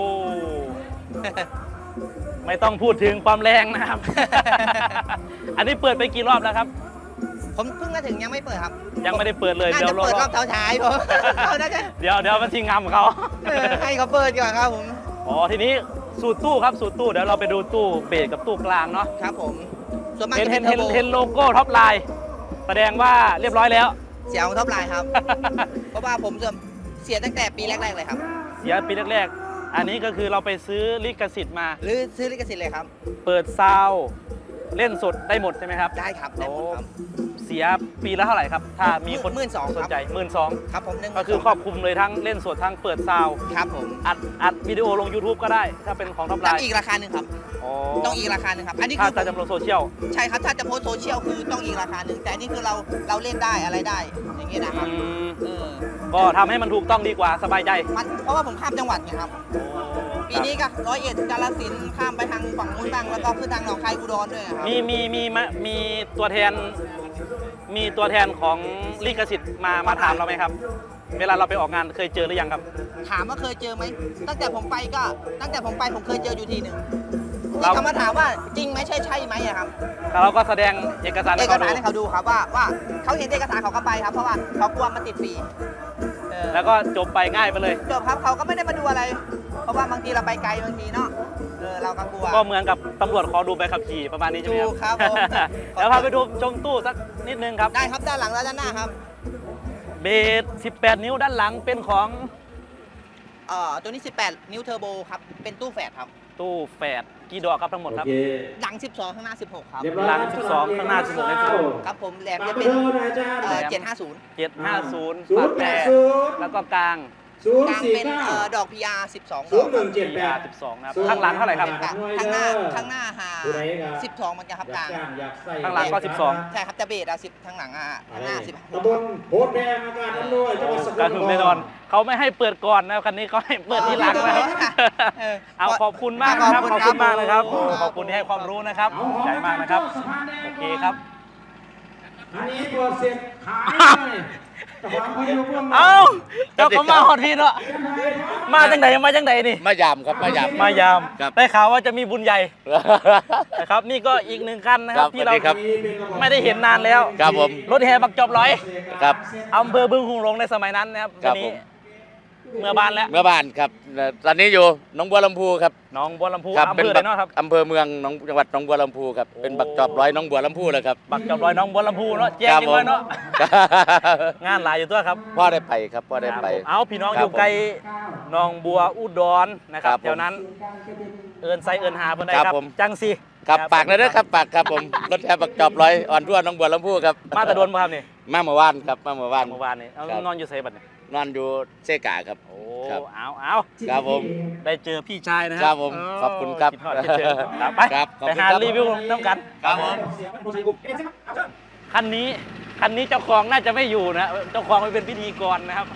Speaker 2: ไม่ต้องพูดถึงความแรงนะครับ อันนี้เปิดไปกี่รอบแล้วครับ
Speaker 4: ผมเพิ่งมาถึงยังไม่เปิดครับ
Speaker 2: ยังไม่ได้เปิดเลย
Speaker 4: น่า
Speaker 2: เดี๋ย
Speaker 4: จะ
Speaker 2: วรอ
Speaker 4: เปิดรอบท้ายๆผม เขาน่าจะ
Speaker 2: เดี๋ยวเดี๋ยวมันทิ้งงำเขา
Speaker 4: เออให้เขาเปิดก่อนครับผม
Speaker 2: อ๋อทีนี้สูตรตู้ครับสูตรตู้เดี๋ยวเราไปดูตู้เบสกับตู้กลางเนาะ
Speaker 4: ครับผมส่วนมาก
Speaker 2: เห็น
Speaker 4: จะ
Speaker 2: เห็
Speaker 4: เป็น นเท
Speaker 2: เห็
Speaker 4: อน ร์โบ
Speaker 2: เห็นโลโก้ท็อปไลน์แสดงว่าเรียบร้อยแล้ว
Speaker 4: เสียของท็อปไลน์ครับ เพราะว่าผมจะเสียตั้งแต่ปีแรกๆเลยครับ
Speaker 2: เสียปีแรกๆ อันนี้ก็คือเราไปซื้อลิขสิทธิ์มา
Speaker 4: หรือซื้อลิขสิทธิ์เลยครับ
Speaker 2: เปิดซาวด์เล่นสดได้หมดใช่ไหมครับ
Speaker 4: ได้ครับได้หมดครับ
Speaker 2: เสียปีละเท่าไหร่ครับ ถ้ามีคน
Speaker 4: หมื่นสอง
Speaker 2: สนใจหมื่นสอง
Speaker 4: ครับผมหนึ่ง
Speaker 2: ก็คือครอบคลุมเลยทั้งเล่นสดทั้งเปิดซาวด์
Speaker 4: ครับผม
Speaker 2: อัดอัดวิดีโอลง YouTube ก็ได้ ถ้าเป็นของท็อปไล
Speaker 4: ต้อง
Speaker 2: น์
Speaker 4: อีกราคาหนึ่งครับ
Speaker 2: อ๋อ
Speaker 4: ต้องอีกราคาหนึ่งครับ อันนี้
Speaker 2: ถ้า
Speaker 4: คือ
Speaker 2: จะจำลงโซเชียล
Speaker 4: ใช่ครับ ถ้าจะโพสต์โซเชียลคือต้องอีกราคาหนึ่งแต่อันนี่คือเราเราเล่นได้อะไรได้ อย่างเงี้ยนะครับ
Speaker 2: อืม
Speaker 4: เออ
Speaker 2: ก็ทำให้มันถูกต้องดีกว่าสบายใจ
Speaker 4: มันเพราะว่าผมข้ามจังหวัดไงครับ ปีนี้ก็ร้อยเอ็ดกาฬสินธุ์ข้ามไปทางฝั่งนู้นบ้างแล้วก็ขึ้นทางหนองคายอุดรด้วยครับ
Speaker 2: มีมีมีมะมีตัวแทน มีตัวแทนของลิขสิทธิ์มามาถามเราไหมครับ เวลาเราไปออกงานเคยเจอหรือยังครับ
Speaker 4: ถามว่าเคยเจอไหมตั้งแต่ผมไปก็ตั้งแต่ผมไปผมเคยเจออยู่ทีหนึ่ง
Speaker 2: เรา
Speaker 4: ที่เขามาถามว่าจริงไหมใช่ใช่ไหมอะครับ
Speaker 2: เราก็แสดงเอกสาร
Speaker 4: เอ
Speaker 2: ให้
Speaker 4: ก
Speaker 2: เขา
Speaker 4: สาร
Speaker 2: ดู
Speaker 4: ให้เขาดูครับว่าว่าเขาเห็นเอกสารเขาก็ไปครับ เพราะว่าเขากลัวมันติดฟรีเออ
Speaker 2: แล้วก็จบไปง่ายไปเลย
Speaker 4: จบครับเขาก็ไม่ได้มาดูอะไร เพราะว่าบางทีเราไปไกลบางทีเนาะเออเราก็กลัว
Speaker 2: ก็เหมือนกับตำรวจขอดูใบขับขี่ประมาณนี้ใช่ไหม
Speaker 4: ถูกครับผม
Speaker 2: แล้วพาไปดูชมตู้สักนิดนึงครับ
Speaker 4: ได้ครับด้านหลังและด้านหน้าครับ
Speaker 2: เบสสิบแปดนิ้วด้านหลังเป็นของ
Speaker 4: เอ่อตัวนี้สิบแปดนิ้วเทอร์โบครับเป็นตู้แฝดครับ
Speaker 2: ตู้แฝดกี่ดอกครับทั้งหมดครับ
Speaker 4: หลังสิบสองข้างหน้าสิบหกครับ
Speaker 3: เรียบร้อย
Speaker 2: หลังสิบสองข้างหน้าสิบหกเลนส์
Speaker 4: ครับผมแหลม
Speaker 3: ฝาก
Speaker 4: จะ
Speaker 3: เบ
Speaker 4: เป็น
Speaker 3: อร์หน่อยอาจารย์
Speaker 4: เอ่อเจ็ดห้าศูนย์
Speaker 2: เจ็ดห้าศูนย์
Speaker 3: ศูน
Speaker 2: ปาก
Speaker 3: ย์แป
Speaker 2: แต่
Speaker 3: ดศูนย์
Speaker 2: แล้วก็กลาง
Speaker 3: ศูนย์
Speaker 4: กลาง
Speaker 3: สี่
Speaker 4: เป็น
Speaker 3: เก้า
Speaker 4: เอ่อดอก พี อาร์ สิบสองด
Speaker 3: ศู
Speaker 4: อน ก
Speaker 3: ย์หนึ่งเจ็ดแปด
Speaker 2: สิบสองนะครับข้างหลังเท่าไหร่ครับ
Speaker 4: ข้างหน้าข้างหน้าหา
Speaker 3: ผู้ใดก็
Speaker 4: สิบสองมันจะครับ
Speaker 3: อยาก
Speaker 4: กลาง
Speaker 3: จ้างอยากใส่
Speaker 2: ข้างหลังก็สิบสอง
Speaker 4: ใช่ครับจะเบสอะสิบข้างหลังอ่ะข้างหน้าสิบ
Speaker 3: ตำบลโพธิ์แดงอากาศอำนวยจังหวัดสกล
Speaker 2: การ
Speaker 3: น
Speaker 2: ถึ
Speaker 3: ค
Speaker 2: ง
Speaker 3: ร
Speaker 2: แน่นอน เขาไม่ให้เปิดก่อนนะคันนี้เขาให้เปิดที่หลังแล้ว
Speaker 4: เออ
Speaker 2: เอาขอบคุณมากนะครับ
Speaker 4: ข
Speaker 2: ข
Speaker 4: อ
Speaker 2: อ
Speaker 4: บบ คุ
Speaker 2: คุณ ณ
Speaker 4: ครับ
Speaker 2: มากนะครับ
Speaker 4: ขอบคุณครับ
Speaker 2: ขอบคุณที่ให้ความรู้นะครับ
Speaker 3: เอา
Speaker 2: ใหญ่มากนะครับ โอเคครับ
Speaker 3: อันนี้เปิดเสร็จขายเลยแต่ความพยุง
Speaker 2: เอ้าเจ้าก็มาฮอดพี่เนาะมาจังไหนมาจังไหนนี่
Speaker 5: มายามครับมายาม
Speaker 2: มายาม
Speaker 5: ครับ
Speaker 2: ได้ข่าวว่าจะมีบุญใหญ่นะครับ นี่ก็อีกหนึ่งคันนะครับ
Speaker 5: ครับ
Speaker 2: ที่เรา
Speaker 5: สวัสดีครับ
Speaker 2: ไม่ได้เห็นนานแล้ว
Speaker 5: ครับผม
Speaker 2: รถแห่บักจอบร้อย
Speaker 5: ครับ
Speaker 2: อำเภอบึงหุงหลงในสมัยนั้นนะครับ
Speaker 5: ครั
Speaker 2: วั
Speaker 5: บ
Speaker 2: นนี้
Speaker 5: ผม
Speaker 2: เมื่อบ้านแล้ว
Speaker 5: เมื่อบ้านครับเอ่อตอนนี้อยู่หนองบัวลำพูครับ
Speaker 2: น้องบัวลำพู
Speaker 5: ครับ
Speaker 2: อำเภอไหนเนาะครับ
Speaker 5: อำเภอเมืองหนองจังหวัดหนองบัวลำพูครับ เป็นบักจอบร้อยหนองบัวลำพูเลยครับ
Speaker 2: บักจอบร้อยน้องบัวลำพูเนาะแจ้ง
Speaker 5: ครับ
Speaker 2: ยังไงเนาะ
Speaker 5: ผม
Speaker 2: งานหลายอยู่ตัวครับ
Speaker 5: พ่อได้ไปครับพ่อได้ไป
Speaker 2: ครับผมเอาพี่น้อง
Speaker 5: ครั
Speaker 2: อบ ยู่
Speaker 5: ผม
Speaker 2: ไกลหนองบัวอุดรนะครับ
Speaker 5: ครับผม
Speaker 2: แถวนั้นเอินไซเอินหาเพิ่นได้
Speaker 5: ครับ
Speaker 2: ครับ
Speaker 5: ผม
Speaker 2: จังสี
Speaker 5: ครับปากเลยนะครับปากครับผมรถแห่บักจอบร้อยอ่อนทั่วหนองบัวลำพูครับ
Speaker 2: มาแตะโดนบ่ครับนี่
Speaker 5: มาเมื่อวานครับมาเมื่อวาน
Speaker 2: เมื่อวานนี่เอา
Speaker 5: ครับ
Speaker 2: นอนอยู่ไสบัดนี่
Speaker 5: นอนอยู่เซกาครับ
Speaker 2: โอ้
Speaker 5: ครับ
Speaker 2: เอาเอา
Speaker 5: ครับผม
Speaker 2: ได้เจอพี่ชายนะค
Speaker 5: ครั
Speaker 2: รับบ
Speaker 5: ผม
Speaker 2: เ
Speaker 5: ขอบคุณครับ
Speaker 2: ดฮอดคิดถึงครับไป
Speaker 5: ครับขอบ
Speaker 2: ไป
Speaker 5: คุณ
Speaker 2: หา
Speaker 5: ครับ
Speaker 2: รีวิวน้ำกัน
Speaker 5: ครับผม
Speaker 2: คันนี้คันนี้เจ้าของน่าจะไม่อยู่นะเจ้าของไปเป็นพิธีกรนะครับ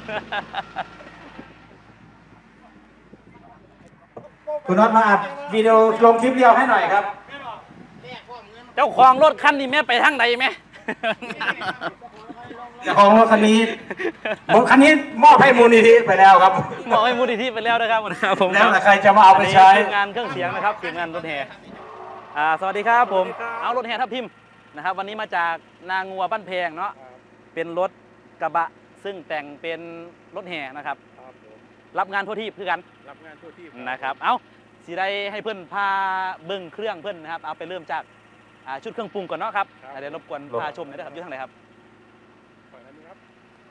Speaker 3: คุณน็อตมาอัดวิดีโอลงคลิปเดียวให้หน่อยครับ
Speaker 2: เจ้าของรถคันนี้แม่ไปทางไหนแม่
Speaker 3: เจ้าของรถคันนี้ผมคันนี้มอบให้มูลนิธิไปแล้วครับ
Speaker 2: มอบให้มูลนิธิไปแล้วนะครับครับผม
Speaker 3: แล้วแต่ใครจะมาเอาไปใช้
Speaker 2: นนี้ทีมงานเครื่องเสียงนะครับทีมงานรถแห่อ่าสวัสดีครับผมเอารถแห่ทับทิมนะครับ วันนี้มาจากนางัวบ้านแพงเนาะเป็นรถกระบะซึ่งแต่งเป็นรถแห่นะครับรับงานทั่วที่เพื่อกัน
Speaker 6: รับงานทั่วที่
Speaker 2: นะครับเอาสีได้ให้เพื่อนพาเบิ้งเครื่องเพื่อนนะครับเอาไปเริ่มจากอ่าชุดเครื่องปรุงก่อนเนาะครับเดี๋ยวรบกวนพาชมหน่อยนะครับอยู่ทางไหนครับ
Speaker 6: ฝั่งนั้นครับ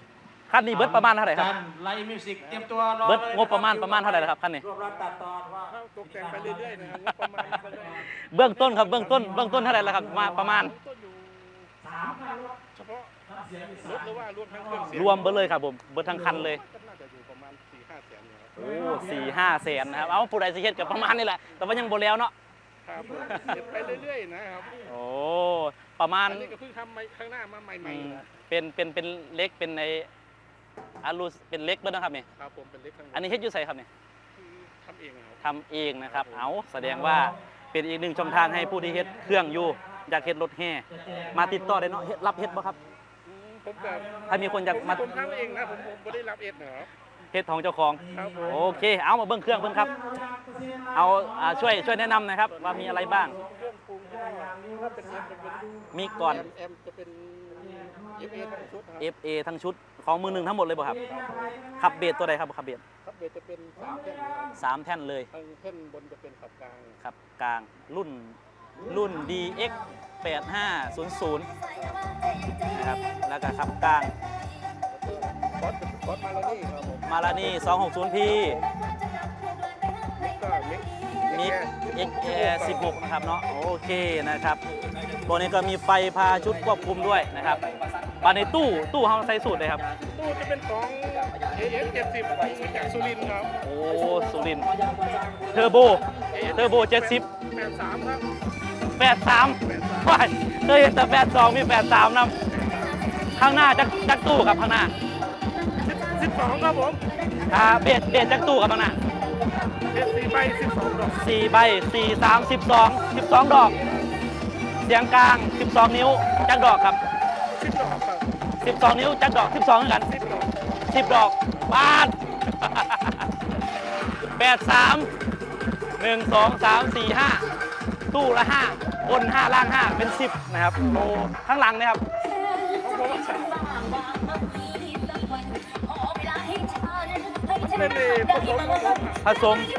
Speaker 2: คันนี้เบิร์ดประมาณเท่าไหร่ครับ
Speaker 3: ไลฟ์มิวสิกเตรียมตัวรอ
Speaker 2: เบิร์ดงบประมาณประมาณเท่าไหร่ครับคันนี้
Speaker 3: รวบรัดตัดตอนว่า
Speaker 6: ตกแต่งไปเรื่อยๆนะครับประมาณ
Speaker 2: เบื้องต้นครับเบื้องต้นเบื้องต้นเท่าไหร่แล้วครับมาประมาณ
Speaker 6: ต้นอยู่เฉพาะรถหรือว่ารวมทั้งเครื่องเสียง
Speaker 2: รวมเบิร์ดเลยครับผมเบิร์ดทั้งคันเลย
Speaker 6: ก็น่าจะอยู่ประมาณสี่ห้าแสนอยู่ครับ
Speaker 2: โอ้สี่ห้าแสนนะครับเอาผู้ใดสิเฮ็ดกับประมาณนี้แหละแต่ว่ายังบ่แล้วเนาะ
Speaker 6: ครับผมเก็บไปเรื่อยๆนะครับ
Speaker 2: โอ้ประมาณ
Speaker 6: อันนี้ก็เพิ่งทำมาข้างหน้ามาใหม่ๆนะ
Speaker 2: เป็นเป็นเป็นเล็กเป็นในอารูเป็นเล็กเบิร์ดนะครับนี่
Speaker 6: ครับผมเป็นเล็กข้างบ
Speaker 2: อันนี้เฮ็ดอยู่ใส่ครับนี่
Speaker 6: คือทำเองนะครับ
Speaker 2: ทำเองนะครับเอาแสดงว่าเป็นอีกหนึ่งช่องทางให้ผู้ที่เฮ็ดเครื่องอยู่อยากเฮ็ดรถแห่มาติดต่อได้เนาะเฮ็ดรับเฮ็ดบ่ครับ
Speaker 6: อืมผมแบบ
Speaker 2: ถ้ามีคนอยาก
Speaker 6: ผม
Speaker 2: มา
Speaker 6: ผมทำเองนะผมผมไม่ได้รับเอ็ดนะครับ
Speaker 2: เฮ็ดของเจ้าของ
Speaker 6: ครับผม
Speaker 2: โอเค เอามาเบิ้งเครื่องเพิ่นครับ เอาอ่าช่วยช่วยแนะนำหนะครับว่ามีอะไรบ้าง
Speaker 6: เครื่องปรุงก็ถ้าเป็นเอ็มเป็น
Speaker 2: มีก่อน
Speaker 6: แอมแอมจะเป็นเอฟเอทั้งชุดครับ
Speaker 2: เอฟ เอ ทั้งชุดของมือหนึ่งทั้งหมดเลยบ่ครับ ขับเบสตัวใดครับขับเบส
Speaker 6: ครับเบสจะเป็นสามแท่นนะครับ
Speaker 2: สามแท่นเลย
Speaker 6: ทางแท่นบนจะเป็นขับกลาง
Speaker 2: ขับกลางรุ่นรุ่น ดี เอ็กซ์ แปดห้าศูนย์ศูนย์ นะครับ แล้วก็ขับกลาง
Speaker 6: คอสเป็นคอสมาแล้วนี่ครับผม
Speaker 2: มาลานี่ สองหกศูนย์พี
Speaker 6: มิกก็มิก
Speaker 2: มิก เอ็กซ์ เอ สิบหก นะครับเนาะ โอเคนะครับ ตัวนี้ก็มีไฟพาชุดควบคุมด้วยนะครับมาในตู้ ตู้เฮาใส่สูตรเลยครับ
Speaker 6: ตู้จะเป็นของ เอ เอส เจ็ดสิบจากสุรินทร์ครับ
Speaker 2: โอ้ สุรินทร์เทอร์โบ เทอร์โบเจ็ดสิบ
Speaker 6: แปดสามครับ
Speaker 2: แปดสามว้ายเคยเห็นแต่แปดสองมีแปดสามนำข้างหน้าจักจักตู้กับข้างหน้า
Speaker 6: สิบสองครับผม
Speaker 2: อ่าเบสเบสจักตู้กับข้างหน้า
Speaker 6: เอสสี่ใบสิบสองดอก
Speaker 2: สี่ใบสี่สามสิบสองสิบสองดอก เสียงกลางสิบสองนิ้วจักดอกครับ
Speaker 6: สิบดอกครับ
Speaker 2: สิบสองนิ้วจักดอกสิบสองเหมือนกัน
Speaker 6: สิบดอก
Speaker 2: สิบดอกบาท แปดสามหนึ่งสองสามสี่ห้าตู้ละห้าบนห้าล่างห้าเป็นสิบนะครับโอ้ข้างหลังนะครับ
Speaker 6: เป็นเอผสมครับผม
Speaker 2: ผสม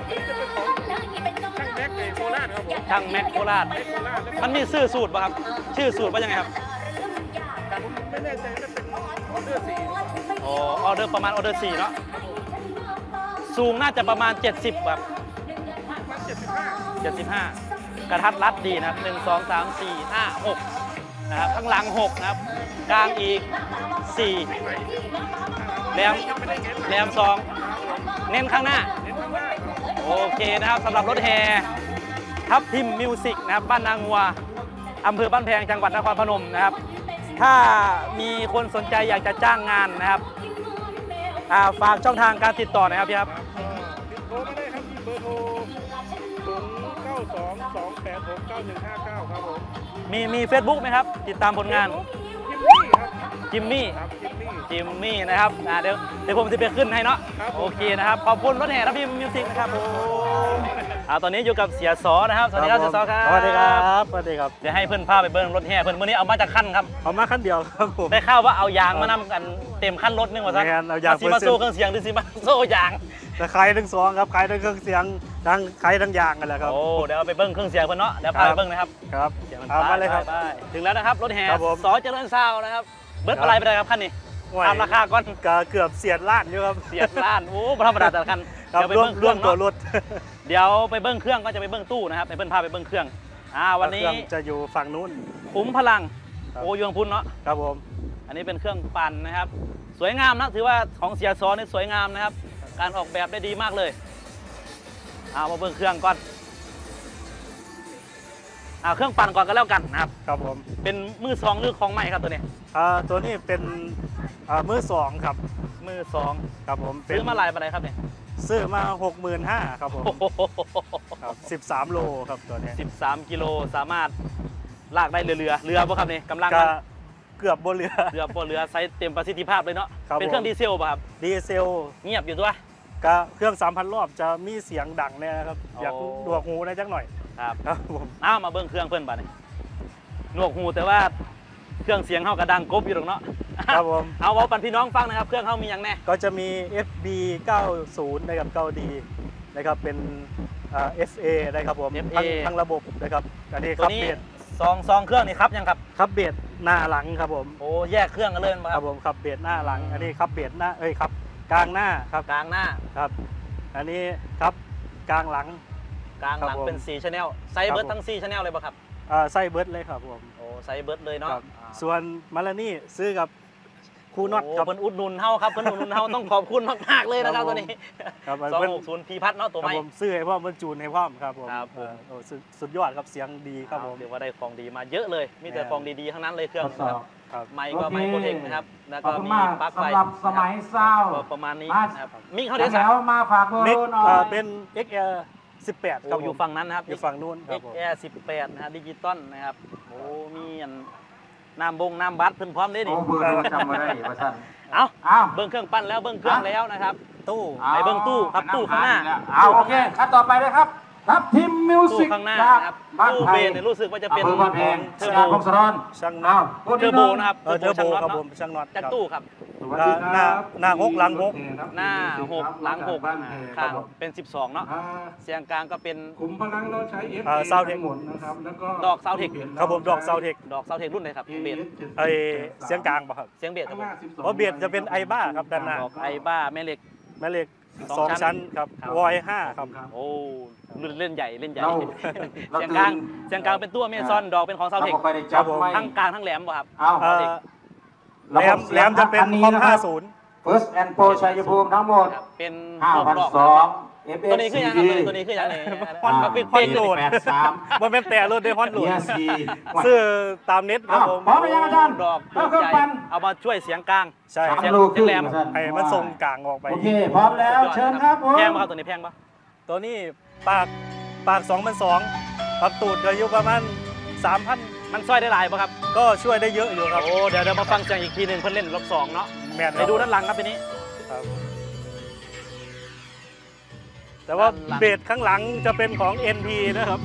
Speaker 6: ช่างแม็กเอโคราชครับผม
Speaker 2: ช่างแม็กโคราช
Speaker 6: แม็กโคราชแล้ว
Speaker 2: มันมีชื่อสูตรป่ะครับ ชื่อสูตรว่ายังไงครับ
Speaker 6: แต่ผมไม่แน่ใจว่าเป็นออเดอร์สี่
Speaker 2: อ๋อออเดอร์ประมาณออเดอร์สี่เนาะสูงน่าจะประมาณเจ็ดสิบแบบ
Speaker 6: มันเจ็ดสิบห้า
Speaker 2: เจ็ดสิบห้า กระทัดรัดดีนะครับหนึ่งสองสามสี่ห้าหกนะครับข้างหลังหกนะครับกลางอีกสี่แหลมแหลมสองเน้นข้างหน้า
Speaker 6: เห็นข้างหน้าครับ
Speaker 2: โอเคนะครับสำหรับรถแห่ทับทิมมิวสิกนะครับบ้านนางงัวอำเภอบ้านแพงจังหวัดนครพนมนะครับ ถ้ามีคนสนใจอยากจะจ้างงานนะครับอ่าฝากช่องทางการติดต่อหนะครับพี่ครับ
Speaker 6: โทรมาได้ครับที่เบอร์โทรศูนย์เก้าสองสองแปดหกเก้าหนึ่งห้าเก้าครับผม
Speaker 2: มีมี Facebook ไหมครับ ติดตามผลงาน
Speaker 6: ยิมมี่ครับ
Speaker 2: จิมมี่
Speaker 6: ครับยิมมี่
Speaker 2: จิมมี่นะครับอ่าเดี๋ยวเดี๋ยวผมจะไปขึ้นให้เนาะ
Speaker 6: ครับผม
Speaker 2: โอเคนะครับ ขอบคุณรถแห่ทับทิมมิวสิกนะครับผมอ่าตอนนี้อยู่กับเสียสอนะครับสวัสดีครับเสียสอครับ
Speaker 7: สวัสดีครับสวัสดีครับ
Speaker 2: เดี๋ยวให้เพื่อนพาไปเบิ้งรถแห่เพื่อนวันนี้เอามาจากขั้นครับ
Speaker 7: เอามาขั้นเดียวครับผม
Speaker 2: ได้ข่าวว่าเอายางมานำกันเต็มขั้นรถนึงว่าซะ
Speaker 7: แม่นเอายาง
Speaker 2: ซีมาโซ่เครื่องเสียงหรือซีมาโซ่ยาง
Speaker 7: แต่ขายทั้งสองครับขายทั้งเครื่องเสียงทั้งขายทั้งยางกันแหละครับ
Speaker 2: โอ้เดี๋ยวเอาไปเบิ้งเครื่องเสียงเพื่อนเนาะเดี๋ยวพา
Speaker 7: ค
Speaker 2: ไป
Speaker 7: รับ
Speaker 2: เบิ้งนะครับ
Speaker 7: ครับ
Speaker 2: เดี๋ยวมัน
Speaker 7: เอามาเลยครับ
Speaker 2: ไปไปถึงแล้วนะครับรถแห่
Speaker 7: ครับผม
Speaker 2: สอเจริญซาวน์นะครับเบิร์ดอะไรไปเลยครับคันนี้
Speaker 7: ห่วย
Speaker 2: ตามราคาก่อน
Speaker 7: ก็เกือบเสียดล้านอยู่ครับ
Speaker 2: เสียดล้านโอ้บ่ธรรมดาแต่ละคัน
Speaker 7: ครับ
Speaker 2: เดี๋ยวไป
Speaker 7: ร่วม
Speaker 2: เบิ้งเค
Speaker 7: ร่
Speaker 2: รื่
Speaker 7: ว
Speaker 2: อ
Speaker 7: ม
Speaker 2: ง
Speaker 7: ตัว
Speaker 2: เนาะ
Speaker 7: รถ
Speaker 2: เดี๋ยวไปเบิ้งเครื่องก็จะไปเบิ้งตู้นะครับไปเบิ้งพาไปเบิ้งเครื่องอ่าวันนี้
Speaker 7: เครื่องจะอยู่ฝั่งนู้น
Speaker 2: คุ้มพลัง
Speaker 7: ครับ
Speaker 2: โอยวงพุ้นเนาะ
Speaker 7: ครับผม
Speaker 2: อันนี้เป็นเครื่องปั่นนะครับ สวยงามนะถือว่าของเสียซอนี่สวยงามนะครับ การออกแบบได้ดีมากเลยเอามาเบิ้งเครื่องก่อนเอาเครื่องปั่นก่อนก็แล้วกันนะครับ
Speaker 7: ครับผม
Speaker 2: เป็นมือสองหรือของใหม่ครับตัวนี้
Speaker 7: อ่าตัวนี้เป็นอ่ามือสองครับ
Speaker 2: มือสอง
Speaker 7: ครับผมเป็น
Speaker 2: ซื้อมาหลายปานใดครับเนี่ย
Speaker 7: ซื้อมาหกหมื่นห้าครับผม
Speaker 2: โอ้โห
Speaker 7: ครับสิบสามโลครับตัวนี้
Speaker 2: สิบสามกิโลสามารถลากได้เรือเรือเรือป่ะครับเนี่ยกำลัง
Speaker 7: ก็
Speaker 2: มัน
Speaker 7: เกือบบนเรือ
Speaker 2: เรือป่ะเรือไซส์เต็มประสิทธิภาพเลยเนาะ
Speaker 7: ครับ
Speaker 2: เป็นเครื่อง
Speaker 7: ผม
Speaker 2: ดีเซลป่ะครับ
Speaker 7: ดีเซล
Speaker 2: เงียบอยู่ตัว
Speaker 7: ก็เครื่องสามพันรอบจะมีเสียงดังเนี่ยนะครับ
Speaker 2: อ๋อ
Speaker 7: อ
Speaker 2: อ
Speaker 7: ยากดวกหูได้จักหน่อย
Speaker 2: ครับ
Speaker 7: ครับผม
Speaker 2: อ้าวมาเบิ้งเครื่องเพื่อนบ้านี่หนวกหูแต่ว่าเครื่องเสียงเข้ากระดังกบอยู่ตรงเนาะ
Speaker 7: ครับผม
Speaker 2: เอาเอาปันพี่น้องฟังนะครับ เครื่องเขามีอย่างแน่
Speaker 7: ก็จะมี เอฟ บี เก้าสิบ นะครับ เก้าดี นะครับ เป็นเอ่อ เอฟ เอ นะครับผม
Speaker 2: เอฟ เอ
Speaker 7: ทั้งทั้งระบบนะครับ อันนี้
Speaker 2: ตั
Speaker 7: คว รับ
Speaker 2: นี้
Speaker 7: เปลี่ยน
Speaker 2: ซองซองเครื่องนี่ครับยังครับ
Speaker 7: ขับเบสหน้าหลังครับผม
Speaker 2: โอ้แยกเครื่องกันเลยมั้ย
Speaker 7: ค
Speaker 2: ค
Speaker 7: รั
Speaker 2: รั
Speaker 7: บบ ผมขับเบสหน้าหลัง อันนี้ขับเบสหน้าเอ้ยขับกลางหน้าครับ
Speaker 2: กลางหน้า
Speaker 7: ครับ อันนี้ครับกลางหลัง
Speaker 2: กลางหลัง
Speaker 7: ครับผม
Speaker 2: เป็นสี่ channel ไซส์เบิร์ด
Speaker 7: ครับผม
Speaker 2: ทั้งสี่ channel เลยป่ะครับ
Speaker 7: อ่าไส้เบิร์ดเลยครับผม
Speaker 2: โอ้ไซส์เบิร์ดเลยเนาะ
Speaker 7: ครับ
Speaker 2: อ่า
Speaker 7: ส่วนมาลานี่ซื้อกับครูน็อต
Speaker 2: โอ้
Speaker 7: ครับ
Speaker 2: เพิ่นอุดหนุนเฮาครับเพิ่นอุดหนุนเฮาต้องขอบคุณมากๆเลยนะครับ
Speaker 7: ครับผม
Speaker 2: ตัวนี้
Speaker 7: ครับ
Speaker 2: สอง
Speaker 7: เพิ่น
Speaker 2: หกศูนย์พีพัทเนาะตัว
Speaker 7: ครับ
Speaker 2: ใหม่
Speaker 7: ผมซื้อให้พ่อมันจูนให้พ่อมครับผม
Speaker 2: ครับผม
Speaker 7: เออโอ้สุดสุดยอดครับเสียงดีครับผม
Speaker 2: เดี๋ยวว่าได้ของดีมาเยอะเลย มีแต่
Speaker 7: แม่น
Speaker 2: ของดีๆทั้งนั้นเลยเครื่อง
Speaker 3: ทดสอบ
Speaker 7: ครับ
Speaker 2: ไมค์ก็ไมค์โปรเทคนะครับ แล้ว
Speaker 3: ขอบ
Speaker 2: ก็
Speaker 3: คุณ
Speaker 2: มี
Speaker 3: มาก
Speaker 2: ปลั๊กไฟ
Speaker 3: สำหรับสมัยเศร้า
Speaker 2: ก็ประมาณนี้
Speaker 3: มา
Speaker 2: นะครับมิกเขา
Speaker 3: แล้
Speaker 2: เดี๋ยว ว
Speaker 3: มาฝากเบอร์
Speaker 7: มิก
Speaker 3: โทรหน่อย
Speaker 7: เอ่อเป็น เอ็กซ์ แอร์ สิบแปด
Speaker 2: โอ้
Speaker 7: ครับผม
Speaker 2: อยู่ฝั่งนั้นนะครับ
Speaker 7: อยู่ฝั่งนู้นครับผม
Speaker 2: เอ็กซ์ แอร์ สิบแปดนะฮะดิจิตอลนะครับโอ้มีอันน้ำบงน้ำบัตรเพิ่นพร้อมเลยดิ
Speaker 3: โอ้เบอร์โทรจำมาได้ว่าสั้น
Speaker 2: เอา
Speaker 3: อ้าว
Speaker 2: เบิ้งเครื่องปั้นแล้วเบิ้งเครื่องแล้วนะครับ
Speaker 7: ตู้
Speaker 2: ไปเบิ่งตู้ครับตู้ข้างหน้า
Speaker 3: เอาโอเคขั้นต่อไปเลยครับทับทิมมิว
Speaker 2: ตู้
Speaker 3: สิก
Speaker 2: ข้างหน้า
Speaker 3: จาก
Speaker 2: นะครับ
Speaker 3: บ้าน
Speaker 2: ตู้
Speaker 3: ไท
Speaker 2: เบ
Speaker 3: ย
Speaker 2: สเนี่ยรู้สึกว่าจะเป็น
Speaker 3: อำเภอบ้านแพง
Speaker 2: เทอ
Speaker 3: ชา
Speaker 2: ร์โบ
Speaker 3: พงศธร
Speaker 7: ช่างน็อต
Speaker 3: พูด
Speaker 2: เทอร์โบนะครับ
Speaker 7: เออเทอร์โบครับผม
Speaker 2: เนาะ
Speaker 7: ช่างน็อต
Speaker 2: จาก
Speaker 7: ครับ
Speaker 2: ตู้ครับ
Speaker 3: สวัสดีครับ
Speaker 7: หน้าหน้าหกหลังหก
Speaker 2: หน้าหกหลังหก
Speaker 3: บ้านแพงครั
Speaker 2: ข้า
Speaker 3: บ
Speaker 2: ง
Speaker 3: ผม
Speaker 2: เป็นสิบสองเนาะ
Speaker 3: อ่า
Speaker 2: เสียงกลางก็เป็น
Speaker 3: ขุมพลังเราใช้ เอฟ
Speaker 7: อ่า
Speaker 3: เอ
Speaker 7: ซาวด์เทค
Speaker 3: ทั้งหมดนะครับแล้วก็
Speaker 2: ดอกซาวด์เทค
Speaker 7: ครับผมดอกเซาเทค
Speaker 2: ดอกเซาเทครุ่นไหนครับเบส
Speaker 7: ไอเสียงกลางป่ะครับ
Speaker 2: เสียงเบสครับผม
Speaker 7: เพราะเบสจะเป็นไอบ้าครับด้านหน้า
Speaker 2: ดอกไอบ้าแม่เหล็ก
Speaker 7: แม่เหล็ก
Speaker 2: ส
Speaker 7: ส
Speaker 2: อ
Speaker 7: อง ง
Speaker 2: ชั้
Speaker 7: ชั้
Speaker 2: น
Speaker 7: นครับ
Speaker 2: ครับ
Speaker 7: วอยห้าครับ
Speaker 2: โอ้เล่นใหญ่เล่นใหญ่
Speaker 3: เรา
Speaker 2: เสียงกลางเสียงกลางเป็นตัวเมซอนดอกเป็นของเซา
Speaker 3: เรา
Speaker 2: เทค
Speaker 3: ก็ไปได้จับไว้
Speaker 2: ทั้งกลางทั้งแหลมป่ะครับ
Speaker 3: เอา
Speaker 7: เอ่อแหลมแหลมจะเป็นคอมห้าศูนย์
Speaker 3: First and Pro ชัยภูมิทั้งหมด
Speaker 2: ครับเป็น
Speaker 3: ห้า
Speaker 2: หก
Speaker 3: พัน
Speaker 2: ดอก
Speaker 3: สอง เอฟ เอ
Speaker 2: ตัว
Speaker 3: ส
Speaker 2: นี้คือ
Speaker 3: ซี
Speaker 2: ยังครับ
Speaker 3: ดี
Speaker 2: ตัวนี้คือยังนี่
Speaker 7: ฮอน
Speaker 2: ก็คือ
Speaker 7: ฮอน
Speaker 2: เป๊ก
Speaker 7: โหลด
Speaker 3: แปดสาม
Speaker 7: มันเป็นแต่รถได้ฮอนโหลด
Speaker 3: เนียซี
Speaker 7: ซื้อตามเน็ตครับผม
Speaker 3: พร้อมไหมยังอาจารย์
Speaker 2: ดอก
Speaker 3: เอาเครื่องปั่น
Speaker 2: เอามาช่วยเสียงกลาง
Speaker 7: ใช่
Speaker 3: สาม
Speaker 2: เสียง
Speaker 3: โลค
Speaker 2: เสีย
Speaker 3: รึ่
Speaker 2: ง
Speaker 3: ง
Speaker 2: แหลม
Speaker 3: ท่าน
Speaker 7: ไอ้มันส่งกลางออกไป
Speaker 3: โอเค พร้อมแล้วเชิญครับผม
Speaker 2: แพงป่ะครับตัวนี้แพงป่ะ
Speaker 7: ตัวนี้ปากปากสองพันสองครับตูดก็อยู่ประมาณสามพัน
Speaker 2: มันซอยได้หลายป่ะครับ
Speaker 7: ก็ช่วยได้เยอะอยู่ครับ
Speaker 2: โอ้เดี๋ยวเดี๋ยวมาฟังเสียงอีกทีหนึ่งเพิ่นเล่นรอบสองเนาะ
Speaker 7: แมน
Speaker 2: ไปดูด้านหลังครับทีนี้
Speaker 7: ครับแต่ว่า
Speaker 2: ด้านหลัง
Speaker 7: เบสข้างหลังจะเป็นของ เอ็น พี นะครับ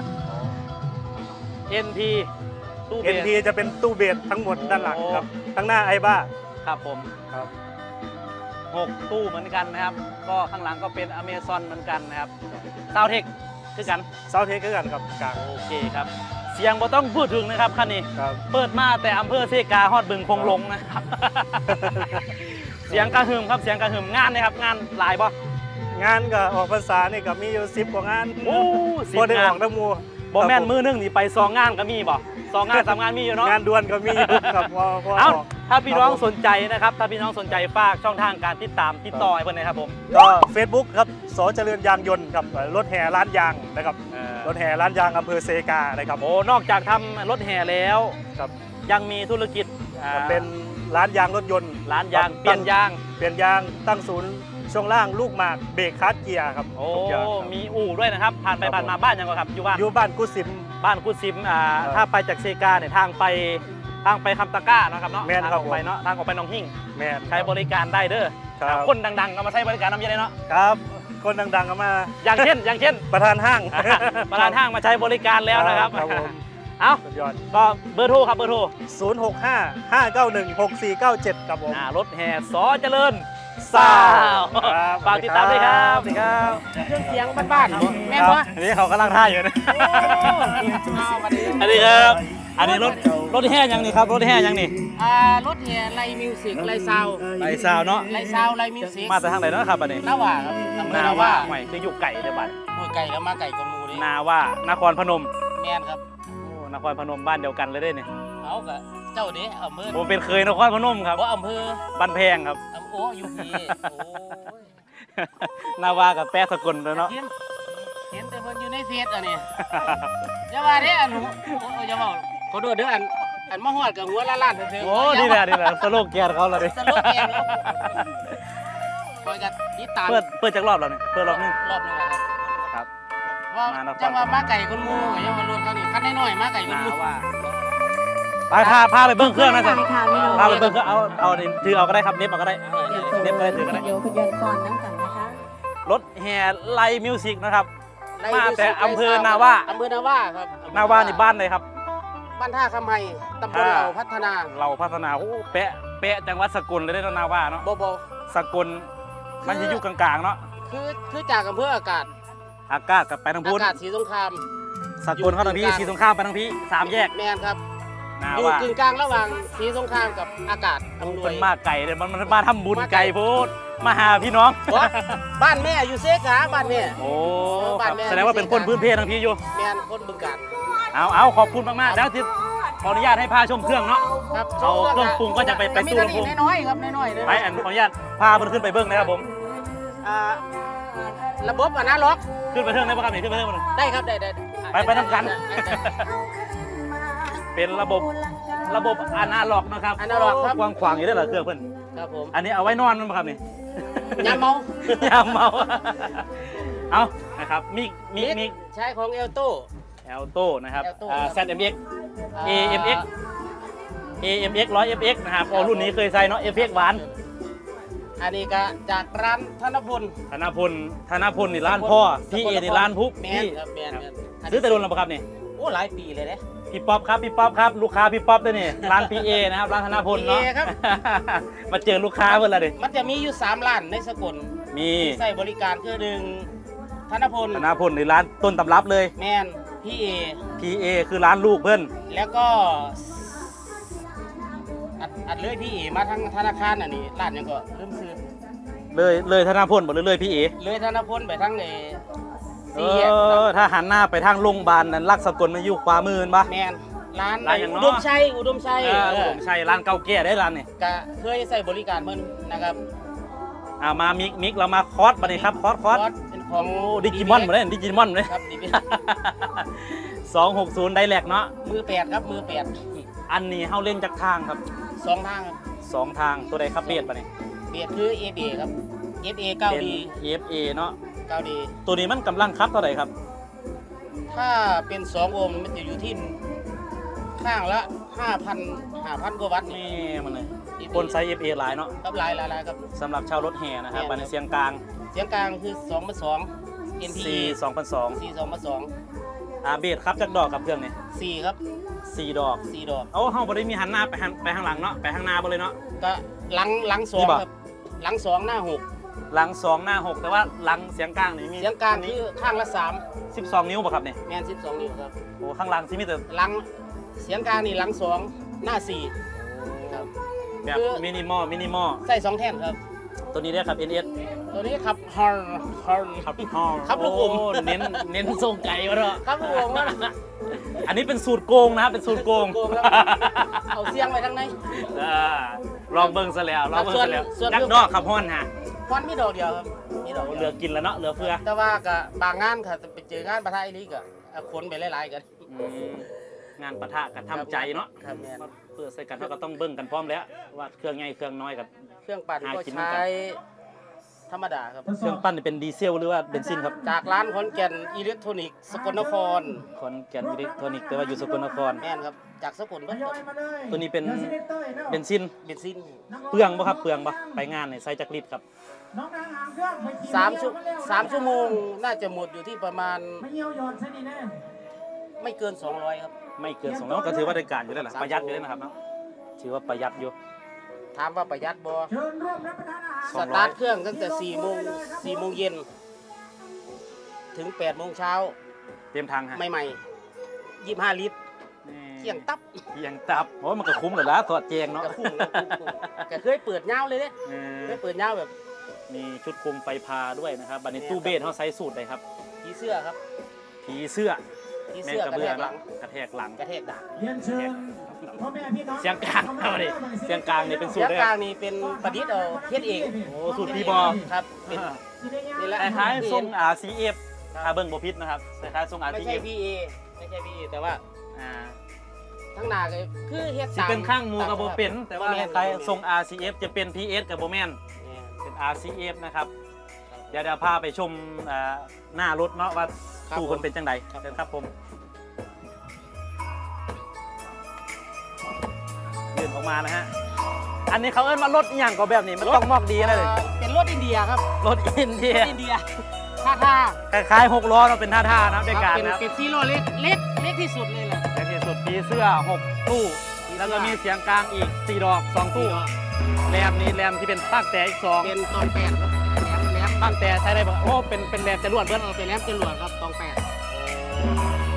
Speaker 2: เอ็น พี ตู้เบ
Speaker 7: เอ็น
Speaker 2: ส
Speaker 7: พี จะเป็นตู้เบสทั้งหมดด้านหลังครับ
Speaker 2: โอ้
Speaker 7: ข้างหน้าไอบ้า
Speaker 2: ครับผม
Speaker 7: ครับ
Speaker 2: หกตู้เหมือนกันนะครับ ก็ข้างหลังก็เป็นอเมซอนเหมือนกันนะครับซาวเทคคือกัน
Speaker 7: เซาเทคคือกันครับกลาง
Speaker 2: โอเคครับ เสียงบ่ต้องพูดถึงนะครับคันนี้
Speaker 7: ครับ
Speaker 2: เปิดมาแต่อำเภอเซกาฮอดบึงคงหลงนะครับ เสียงกระหึ่มครับเสียงกระหึ่มงานนะครับงานหลายบ่
Speaker 7: งานก็ออกภาษานี่ก็มีอยู่สิบกว่างาน
Speaker 2: โอ้สิบ
Speaker 7: บ่ได้
Speaker 2: งา
Speaker 7: อน อกทั้งหมู
Speaker 2: บ่แม่นมือหนึงนี่ไปสองงานก็มีบ่สองงานสามงานมีอยู่เนาะ
Speaker 7: งานด่วนก็มีอยู่ครับพอพอ
Speaker 2: เอ้า
Speaker 7: ออก
Speaker 2: ถ้าพี่น้องสนใจนะครับ ถ้าพี่น้องสนใจฝากช่องทางการติดตามติดต่อให้เพิ่นนะครับผม
Speaker 7: ก็ Facebook ครับสเจริญยางยนต์ครับรถแห่ร้านยางนะครับ
Speaker 2: เออ
Speaker 7: รถแห่ร้านยางอำเภอเซกานะครับ
Speaker 2: โอ้นอกจากทำรถแห่แล้ว
Speaker 7: ครับ
Speaker 2: ยังมีธุรกิจอ่า
Speaker 7: เป็นร้านยางรถยนต์
Speaker 2: ร้านยางเปลี่ยนยาง
Speaker 7: เปลี่ยนยางตั้งศูนย์ช่วงล่างลูกหมากเบรกคลัตช์เกียร์ครับ
Speaker 2: โอ้
Speaker 7: ทุกอย่างครับ
Speaker 2: มีอู่ด้วยนะครับ ผ่านไป
Speaker 7: ครับ
Speaker 2: ผ่านมาบ้านยังก็ครับอยู่บ้าน
Speaker 7: อยู่บ้านกุสิม
Speaker 2: บ้านกุดซิมอ่า
Speaker 7: ครับ
Speaker 2: ถ้าไปจากเซกาเนี่ยทางไปทางไปคำตะกร้านะครับเนาะ
Speaker 7: แม่น
Speaker 2: ทาง
Speaker 7: ครับ
Speaker 2: ออกไปเนาะทางออกไปหนองหิ่ง
Speaker 7: แม่น
Speaker 2: ใช้บริการได้เด้อ
Speaker 7: ครับ
Speaker 2: คนดังๆก็มาใช้บริการน้ำเย็นเลยเนาะ
Speaker 7: ครับ คนดังๆก็มา
Speaker 2: อย่างเช่น อย่างเช่น
Speaker 7: ประธานห้าง
Speaker 2: ประธานห้างมาใช้บริการแล้วนะครับ
Speaker 7: ครับผม
Speaker 2: เอ้า
Speaker 7: สุดยอด
Speaker 2: ก็เบอร์โทรครับเบอร์โทร
Speaker 7: ศูนย์ หก ห้า ห้า เก้า หนึ่ง หก สี่ เก้า เจ็ดครับผม
Speaker 2: อ่ารถแห่สอเจริญ
Speaker 7: ซาว
Speaker 2: ครับ ฝากติดตามด้วยครับ
Speaker 7: สวัสดีครับ
Speaker 4: เครื่องเสียงบ้านๆแม่น
Speaker 7: ค
Speaker 4: บ่
Speaker 7: รับอันนี้เขากำลังท่าอยู่นะ
Speaker 2: อันนี้ครับ อันนี้รถรถแห่ยังนี่ครับรถแห่ยังนี่
Speaker 4: อ่ารถแห่ไลมิวสิกไลซาว
Speaker 2: ไรซาวเนาะ
Speaker 4: ไลซาวไลมิวสิก
Speaker 2: มาจากทางไหนเนาะครับอันนี้
Speaker 4: นาว่าครับอำเภอ
Speaker 2: นา
Speaker 4: นา
Speaker 2: ว่า
Speaker 4: ว่า
Speaker 2: ใหม่คืออยู่ไก่เดียวบัด
Speaker 4: โอ้ยไก่แล้วมาไก่กับหมูดิ
Speaker 2: นาว่านครพนม
Speaker 4: แม่นครับ
Speaker 2: โอ้นครพนมบ้านเดียวกันเลยเด้เนี่ย
Speaker 4: เอากะเจ้าเด้อำเภอ
Speaker 2: ผมเป็นเคยนครพนมครับ
Speaker 4: บ่อำเภอ
Speaker 2: บ้านแพงครับ
Speaker 4: อำโอ้อยู่พี่โอ้ย
Speaker 2: นาว่ากับแปะสกุลเลยเนาะ
Speaker 4: เห็นเห็นแต่เพิ่นอยู่ในเฟซอันนี้อย่าว่าเด้ออันหนูโอ้ยอย่าบอกขอโทษเด้ออันอันมาฮอดกับหัวล้านๆเถิงๆ
Speaker 2: โอ้ดีแหละดีแหละสโลแกนเขาเลย
Speaker 4: สโลแกนครับคอยกันติดตาม
Speaker 2: เปิดเปิดจากรอบแล้วเนี่ยเปิดรอบนึง
Speaker 4: รอบนึงแล้วครับ
Speaker 2: ครับ
Speaker 4: ว่า
Speaker 2: มาแล้ว
Speaker 4: จังว่ามาไก่คนหมูก็ยังมารวมกันนี่คันน้อยๆมาไก่คน
Speaker 2: นา
Speaker 4: หมู
Speaker 2: ว่าไปพาพาไปเบิ้งเครื่องนะจ๊ะ
Speaker 8: ค่ะพี่น้อง
Speaker 2: พาไปเบิ้งเครื่องเอาเอาถือเอาก็ได้ครับเน็บเอาก็ได้
Speaker 8: เดี๋ยว
Speaker 2: เน็บก็ได้ถือก็ได้
Speaker 8: เดี๋ยวพยนต์ก่อนน้ำกันนะคะ
Speaker 2: รถแห่ไลมิวสิกนะครับ
Speaker 4: ไล่
Speaker 2: มา
Speaker 4: มิวสิก
Speaker 2: แต่อำเภอ
Speaker 4: ไล่ซ
Speaker 2: นาว่า
Speaker 4: อำเภอนาว่าครับ
Speaker 2: นาว่านี่บ้านเลยครับ
Speaker 4: บ้านท่าคำไฮตำบล
Speaker 2: ท่า
Speaker 4: เหล่าพัฒนา
Speaker 2: เราพัฒนาโอ้แปะแปะจังหวัดสกลเลยได้นาว่าเนาะ
Speaker 4: บอบ
Speaker 2: สกลมันจะอยู่กลางๆเนาะ
Speaker 4: คือคือจากอำเภออากาศ
Speaker 2: อากาศกับไปทาง
Speaker 4: อา
Speaker 2: พุ้น
Speaker 4: กาศสีสงคราม
Speaker 2: สกลเข้าทางพี่
Speaker 4: อยู่กลาง
Speaker 2: สีสงครามไปทางพี่สามแยก
Speaker 4: แมนครับ
Speaker 2: นนา
Speaker 9: อยู่
Speaker 2: ว่าก
Speaker 9: ึ่งกลางระหว่างสีสงครามกับอากาศอำนว
Speaker 2: เป็
Speaker 9: ย
Speaker 2: นมาไก่เลยมันมันมาทำบุญไก่โพดมาหาพี่น้อง
Speaker 9: วะบ้านแม่อยู่เซกาบ้านแม่
Speaker 2: โอ้
Speaker 9: บ้านแม่
Speaker 2: แสดงว่าเป็นคนพื้นเพทั้งพี่อยู่
Speaker 9: แม่นคนบึงกาฬ
Speaker 2: เอาเอาขอบคุณมากๆแล้วที่ขออนุญาตให้พาชมเครื่องเนาะ
Speaker 9: ครับ
Speaker 2: เอาเครื่องปรุงก็จะไปไปตู้ลำโพง
Speaker 9: มีน้อยๆครับน้อยๆเลย
Speaker 2: ไปอันขออนุญาตพาเพิ่นขึ้นไปเบิ้งนะครับผม
Speaker 9: อ่าระบบอะนะล็อก
Speaker 2: ขึ้นไปเทิงได้ปะครับนี่ขึ้นไปเทิงมาหน่อย
Speaker 9: ได้ครับได้ได้
Speaker 2: ไปไปทำกัน
Speaker 9: ได้ได้
Speaker 2: เป็นระบบระบบอนาล็อกนะครับ
Speaker 9: อนาล็อกครับ
Speaker 2: กว้างขวางอยู่ได้เหรอเครื่องเพิ่น
Speaker 9: ครับผม
Speaker 2: อันนี้เอาไว้นอนมั้ยครับนี่
Speaker 9: ยามเมา
Speaker 2: ยามเมา เอานะครับมิกมิกมิก
Speaker 9: ใช้ของเอลโต้
Speaker 2: แอลโต้นะครับ
Speaker 9: Alto
Speaker 2: อ่า แซด เอ็ม เอ็กซ์ เอ เอ็ม เอ็กซ์ เอ เอ็ม เอ็กซ์ หนึ่งร้อย เอฟ เอ็กซ์ นะครับโอ้รุ่นนี้เคยใส่เนาะ เอฟ เอ็กซ์ หวาน
Speaker 9: อันนี้ก็จากร้านธนพล
Speaker 2: ธนพลธนพลนี่ร้านพ่อ พี่เอนี่ร้านพุก
Speaker 9: แมน
Speaker 2: พี่
Speaker 9: ครับแมนแมน
Speaker 2: ซื้อแต่รุ่นแล้วปะครับนี่
Speaker 9: โอ้หลายปีเลยนะ
Speaker 2: พี่ป๊อปครับพี่ป๊อปครับลูกค้าพี่ป๊อปด้วยนี่ร้านพีเอนะครับร้านธนพลเนาะ
Speaker 9: พี เอ ครับ
Speaker 2: มาเจอลูกค้าเพิ่นและดิ
Speaker 9: มันจะมีอยู่สามร้านในสกล
Speaker 2: มี
Speaker 9: ที่ใส่บริการคือหนึ่งธนพล
Speaker 2: ธนพลนี่ร้านต้นตำรับเลย
Speaker 9: แมนพี่เอ
Speaker 2: พีเอคือร้านลูกเพิ่น
Speaker 9: แล้วก็อัดอัดเลยพี่เอมาทั้งธนาคารอันนี้ร้านยังก็เริ่มซื้อ
Speaker 2: เลยเลยธนพลบ่เลยเลยพี่เอ
Speaker 9: เลยธนพลไปทั้งเอ
Speaker 2: เอ
Speaker 9: สี่แยก
Speaker 2: อถ้าหันหน้าไปทางโรงพยาบาลนั้นลักสกลมันอยู่ขวามือเห็นปะ
Speaker 9: แมนร้าน
Speaker 2: ร้านหยังเนาะ
Speaker 9: อุดมชัยอุดมชัย
Speaker 2: เออ
Speaker 9: เออ
Speaker 2: ผมใช่ร้านเก่าแก่ได้ร้านนี่
Speaker 9: ก็เคยใส่บริการเพิ่นนะครับ
Speaker 2: อ่ามามิกมิกเรามาคอร์สบัดนี้ครับคอร์สคอร์ส
Speaker 9: เป็นของ
Speaker 2: โอ้ดิจิมอนมาเลยดิจิมอนเลย
Speaker 9: ครับดีพี
Speaker 2: สองหกศูนย์ไดแลกเนาะ
Speaker 9: มือแปดครับมือแปด
Speaker 2: อันนี้เฮาเล่นจากทางครับ
Speaker 9: สองทางครับ
Speaker 2: สองทางตัวใดครับเบียดปะนี่
Speaker 9: เบียดคือ เอ บี ครับ เอฟ เอ เก้า
Speaker 2: เป็น
Speaker 9: ดี
Speaker 2: เอฟเอเนาะ
Speaker 9: เก้าดี
Speaker 2: ตัวนี้มันกำลังครับเท่าไหร่ครับ
Speaker 9: ถ้าเป็นสองโอห์มมันจะอยู่ที่ข้างละห้าพันห้าพันกว่าวัตต์นี่
Speaker 2: นี่มันเลย
Speaker 9: เอฟเอ
Speaker 2: คนไซส์ เอฟ เอ หลายเนาะ
Speaker 9: ครับหลายหลายหลายครับ
Speaker 2: สำหรับชาวรถแห่นะครับ
Speaker 9: แห่
Speaker 2: บันในเสียงกลาง
Speaker 9: เสียงกลางคือสองพันสอง เอ็น พี
Speaker 2: สี่ สองพันสอง
Speaker 9: สี่สองพันสอง
Speaker 2: อ่าเบสครับจากดอกกับเครื่องนี่
Speaker 9: สี่ครับ
Speaker 2: สี่ดอก
Speaker 9: สี่ดอก
Speaker 2: เอาเฮาบ่ได้มีหันหน้าไปทางไปทางหลังเนาะไปทางหน้าบ่เลยเนาะ
Speaker 9: ก็หลังหลังสอ
Speaker 2: นี่
Speaker 9: ง
Speaker 2: บ่
Speaker 9: ครับหลังสองหน้าหก
Speaker 2: หลังสองหน้าหกแต่ว่าหลังเสียงกลางนี่มี
Speaker 9: เสียงกลางคือข้างละสาม
Speaker 2: สิบสองนิ้วป่ะครับนี่
Speaker 9: แมนสิบสองนิ้วครับ
Speaker 2: โอ้ข้างหลังที่มีแต่
Speaker 9: หลังเสียงกลางนี่หลังสองหน้าสี่ครับ
Speaker 2: แบบ
Speaker 9: คือ
Speaker 2: มินิมอลมินิมอล
Speaker 9: ใส่สองแท่นครับ
Speaker 2: ตัวนี้ได้ครับ เอ็น เอส
Speaker 9: ตัวนี้ขับฮอร์ฮอร์
Speaker 2: ครับฮอล
Speaker 9: ครับลูกอม
Speaker 2: เน้นเน้นทรงไก่วะเนาะ
Speaker 9: ครับลูกอมว่า
Speaker 2: อันนี้เป็นสูตรโกงนะครับเป็นสูตรโกง
Speaker 9: โกงครับเอาเสียงไว้ทั้งใน
Speaker 2: อ่าลองเบิ่งซะแล้วลองเบิ่งซะแล้ว
Speaker 9: ส่วนส่วน
Speaker 2: จักดอกครับฮอนฮะ
Speaker 9: ควันมีดอกเดียวครับมีดอก
Speaker 2: เห
Speaker 9: เดี
Speaker 2: ลื
Speaker 9: ย
Speaker 2: อ
Speaker 9: ว
Speaker 2: กินแล้วเนาะเหลือเฟือ
Speaker 9: แต่ว่าก็บางงานค่ะไปเจองานประทายนี้ก็เอาขนไปหลายๆกัน
Speaker 2: อืมงานปะทะกับทำใจเนาะ
Speaker 9: ครับแม่น
Speaker 2: เพื่อใส่กันเราก็ต้องเบิ่งกันพร้อมแล้ว ว่าเครื่องใหญ่เครื่องน้อยกับ
Speaker 9: เครื่องปั่น
Speaker 2: หา
Speaker 9: ก็
Speaker 2: กิน
Speaker 9: ใช้ธรรมดาครับ
Speaker 2: เครื่องปั้นนี่เป็นดีเซลหรือว่าเบนซินครับ
Speaker 9: จากร้านขอนแก่นอิเล็กทรอนิกส์สกลนคร
Speaker 2: คอนแกนอิเล็กทรอนิกส์แต่ว่าอยู่สกลนคร
Speaker 9: แม่นครับจากสกลก็
Speaker 2: ตัวนี้เป็นเบนซิน
Speaker 9: เบนซิน
Speaker 2: เปลืองป่ะครับเปลืองป่ะไปงานเนี่ยใส่จักรลิตรครับ
Speaker 9: สามชั่วสามชั่วโมงน่าจะหมดอยู่ที่ประมาณไม่เกินสองร้อยครับ
Speaker 2: ไม่เกินสองร้อยก็ถือว่าได้การอยู่แล้วแหละประหยัดอยู่แล้วนะครับเนาะถือว่าประหยัดอยู่
Speaker 9: ถามว่าประหยัดบ่
Speaker 2: ส
Speaker 9: ส
Speaker 2: องร้
Speaker 9: ตา
Speaker 2: อย
Speaker 9: ร์ทเครื่องตั้งแต่สี่โมงสี่โมงเย็นถึงแปดโมงเช้า
Speaker 2: เตรียมทางฮะ
Speaker 9: ใหม่ๆยี่สิบห้าลิตรเที่ยงตับ
Speaker 2: เที่ยงตับโอ้มันก็คุ้มเลยละสอดแจงเนาะ
Speaker 9: กระคุ้มกระคุ้มกระคุ้มก็เคยเปิดเงาเลยเนี่ย
Speaker 2: เออ
Speaker 9: เคยเปิดเงาแบบ
Speaker 2: มีชุดคุมไฟพาด้วยนะครับบันนี้ตู้เบสเขาใส่สูตรเลยครับ
Speaker 9: ผีเสื้อครับ
Speaker 2: ผีเสื้อ
Speaker 9: ผี
Speaker 2: แม่
Speaker 9: เสื้อก
Speaker 2: ระ
Speaker 9: กระ
Speaker 2: เบื้
Speaker 9: แท
Speaker 2: อง
Speaker 9: กหลัง
Speaker 2: กระแทกหลัง
Speaker 9: กระแทกด่าง
Speaker 3: เรียนเชิญพ่อแม่พี่น้อง
Speaker 2: เสียงกลางเอาดิเสียงกลางนี่เป็นสู
Speaker 9: เสี
Speaker 2: ต
Speaker 9: ย
Speaker 2: รง ด้วย
Speaker 9: กลางนี่เป็นประดิษฐ์เอาเฮ็ดเอง
Speaker 2: โอ้สูตรพี่บอ
Speaker 9: ครับเป็นนี่แหละ
Speaker 2: คล้ายๆทรง
Speaker 9: ที่
Speaker 2: อาร์ซีเอฟอาเบิ้งบพิษนะครับคล้ายๆทรงอาร์
Speaker 9: ไม่
Speaker 2: ซี
Speaker 9: ใช่
Speaker 2: เอฟ
Speaker 9: พี เอ ไม่ใช่พี เอ แต่ว่า
Speaker 2: อ่า
Speaker 9: ทั้งหน้าก็คือเฮ็ด
Speaker 2: สิ
Speaker 9: ตาม
Speaker 2: เป็นข้างหมูกับโบเป็น แต่ว่า
Speaker 9: บ่ม่น
Speaker 2: คล้ายๆทรง อาร์ ซี เอฟ จะเป็น พี เอส กับโบแมน
Speaker 9: เนี่ย
Speaker 2: เป็น อาร์ ซี เอฟ นะครับ เดี๋ยวเดี๋ยวพาไปชมอ่าหน้ารถเนาะว่า
Speaker 9: ครับ
Speaker 2: ตู้คนเป็นจังได
Speaker 9: ครับ
Speaker 2: เชิญครับผมเดินออกมานะฮะ อันนี้เขาเอิ้นว่ารถอหย่างก็แบบนี้มันต้องมอกดีนะเลย
Speaker 9: อ่าเป็นรถอินเดียครับ
Speaker 2: รถอินเดีย
Speaker 9: รถอินเดียท่าท่า
Speaker 2: คล้ายๆหกล้อเนาะเป็นท่าๆนะครับในการ
Speaker 9: เป็น
Speaker 2: นะครับ
Speaker 9: เป็นซีโร่เล็กเล็กเล็กที่สุดเลยแหละ
Speaker 2: ในที่สุดปีเสื้อหกตู้แล้วก็มีเสียงกลางอีกสี่ดอกสองตู้แรมนี้แรมที่เป็นตั้งแต่อีกสอง
Speaker 9: เป็นตองแปดครับแหลมแหลม
Speaker 2: ตั้งแต่ใช้ได้บ่โอ้เป็นเป็นแรมจรวด
Speaker 9: เบิ
Speaker 2: เบิ้
Speaker 9: ร์
Speaker 2: ล
Speaker 9: เป็นแหลมจรวดครับตองแปด
Speaker 2: แ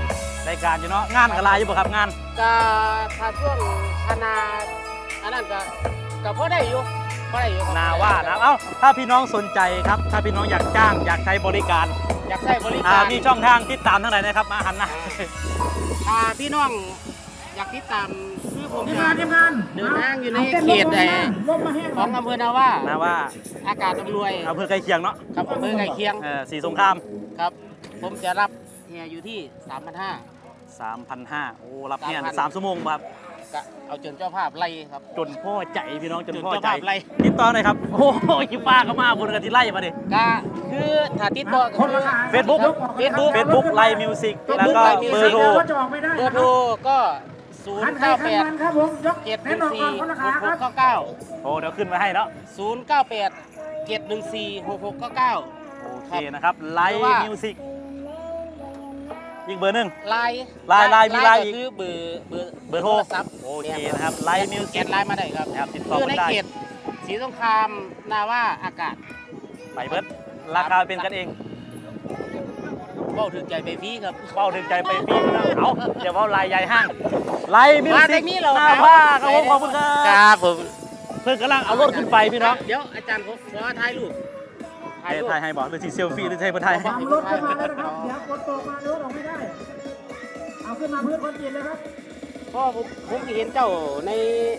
Speaker 2: รายการอยู่เนาะงานกระลายอยู่บ่ครับงาน
Speaker 9: ก็ถ้าช่วงธนาอันนั้นก็ก็พอได้อยู่พอได้อยู่ครับ
Speaker 2: นาว่านะเอ้าถ้าพี่น้องสนใจครับถ้าพี่น้องอยากจ้างอยากใช้บริการ
Speaker 9: อยากใช้บริ
Speaker 2: อ่า
Speaker 9: การ
Speaker 2: มีช่องทางติดตามทางไหนนะครับมาหันหนะ
Speaker 9: อ่าพี่น้องอยากติดตามคือผม
Speaker 3: ทีมงานทีมงาน
Speaker 9: เดินทางอยู่ในเขตใดของอำเภอนาว่า
Speaker 2: นาว่า
Speaker 9: อากาศอำนวย
Speaker 2: อำเภอใกล้เคียงเนาะ
Speaker 9: ครับอำเภอใกล้เคียง
Speaker 2: เออสีสงคราม
Speaker 9: ครับ ผมจะรับเฮียอยู่ที่ สามพันห้าร้อย
Speaker 2: สามพันห้าร้อยโอ้รับเนี่ย
Speaker 9: สามพัน
Speaker 2: สามชั่วโมงครับ
Speaker 9: ก็เอาจนเจ้าภาพไล่ครับ
Speaker 2: จนพ่อใจพี่น้องจนพ่อ
Speaker 9: จน
Speaker 2: ใจ
Speaker 9: เจ้าภาพไล่
Speaker 2: ติดต่อหน่อยครับโอ้โหคิวป้าก็มาบนกันที่ไล่มาดิ
Speaker 9: ก็คือถ้าติดต่อก็คือ
Speaker 2: เฟซบุ๊ก
Speaker 9: Facebook
Speaker 2: เฟซบุ๊กไลฟ์มิวสิก
Speaker 9: Facebook
Speaker 2: แล้วก็
Speaker 9: Live Music
Speaker 2: เบอร์โทร
Speaker 3: จะออกไม่ได้
Speaker 9: เบอร์โทรก็ ศูน
Speaker 3: คัน
Speaker 9: ย์
Speaker 3: ใคร
Speaker 9: เก้า
Speaker 3: คั
Speaker 9: แป
Speaker 3: น
Speaker 9: ด
Speaker 3: มันครับผมยก
Speaker 9: เจ็ดห
Speaker 3: แน่
Speaker 9: นึ่
Speaker 3: น
Speaker 9: ง
Speaker 3: อนก่อนคนละ
Speaker 9: สี่ห
Speaker 3: ขาก
Speaker 9: ห
Speaker 3: ครั
Speaker 9: ก
Speaker 3: บ
Speaker 9: เก้าเก้า
Speaker 2: โอ้เดี๋ยวขึ้นมาให้เนาะ
Speaker 9: ศูนย์เก้าแปดเจ็ดหนึ่งสี่หกหกเก้าเก้า
Speaker 2: โอเคนะครับไลฟ์มิวสิกอีกเบอร์หนึ่ง
Speaker 9: ไลน์
Speaker 2: ไลน์ไลน์มีไลน์อีก
Speaker 9: ก็คือเบอร์เบอร์
Speaker 2: เบอร์โทร
Speaker 9: ศัพท์
Speaker 2: โอเคนะครับไลฟ์มิว
Speaker 9: แก
Speaker 2: สิก
Speaker 9: นไลน์มาได้ครับ
Speaker 2: นะครับติดต่อ
Speaker 9: คือใน
Speaker 2: ได้
Speaker 9: เขตศรีสงครามนาว่าอากาศ
Speaker 2: ไปเบิร์ดราคาเป็นกันเอง
Speaker 9: เบ้าถึงใจไปฟรีครับ
Speaker 2: เป้าถึงใจไปพี่นะเอาเดี๋ยวว่าลายใหญ่ห้างไลฟ์มิว
Speaker 9: มา
Speaker 2: สิ
Speaker 9: แต่
Speaker 2: ก
Speaker 9: นี้เรา
Speaker 2: หน้าผ้าครับผมขอบคุณค
Speaker 9: ค
Speaker 2: รั
Speaker 9: รั
Speaker 2: บบ
Speaker 9: ผม
Speaker 2: เพื่อนกำลังเอารถขึ้นไปพี่น้อง
Speaker 9: เดี๋ยวอาจารย์ผมขอถ่ายรูปถ่าย
Speaker 2: เอ้ย
Speaker 9: รูป
Speaker 2: ถ่ายให้บอกหรือสิเซลฟี่หรือใช่บนไทย
Speaker 3: ทำรถขึ้นมาแล้วนะครับเดี๋ยวกดตกมารถออกไม่ได้ เอาขึ้นมาพื้นคอนกรีตเลยครับ
Speaker 9: เพราะผมผมเห็นเจ้าใน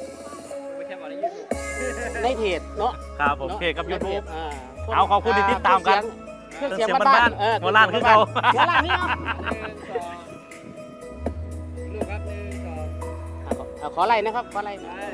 Speaker 9: ในเพจเนาะ
Speaker 2: ครับผม
Speaker 9: เนาะ
Speaker 2: เพจกับ YouTube
Speaker 9: อ่
Speaker 2: เอาขอบคุณที่ติดตามกัน
Speaker 9: เครื่องเสียง
Speaker 2: เครื่องเสียง
Speaker 9: บ้า
Speaker 2: บ้าน น
Speaker 9: ๆ
Speaker 2: ๆ
Speaker 9: เออ
Speaker 2: หัวล้านคือเก่า
Speaker 9: หัวล้านนี่เนาะ
Speaker 6: ลูกครับหนึ่งสอง
Speaker 9: อ่ะขออ่ะขอไล่นะครับขอไล่ขอไล่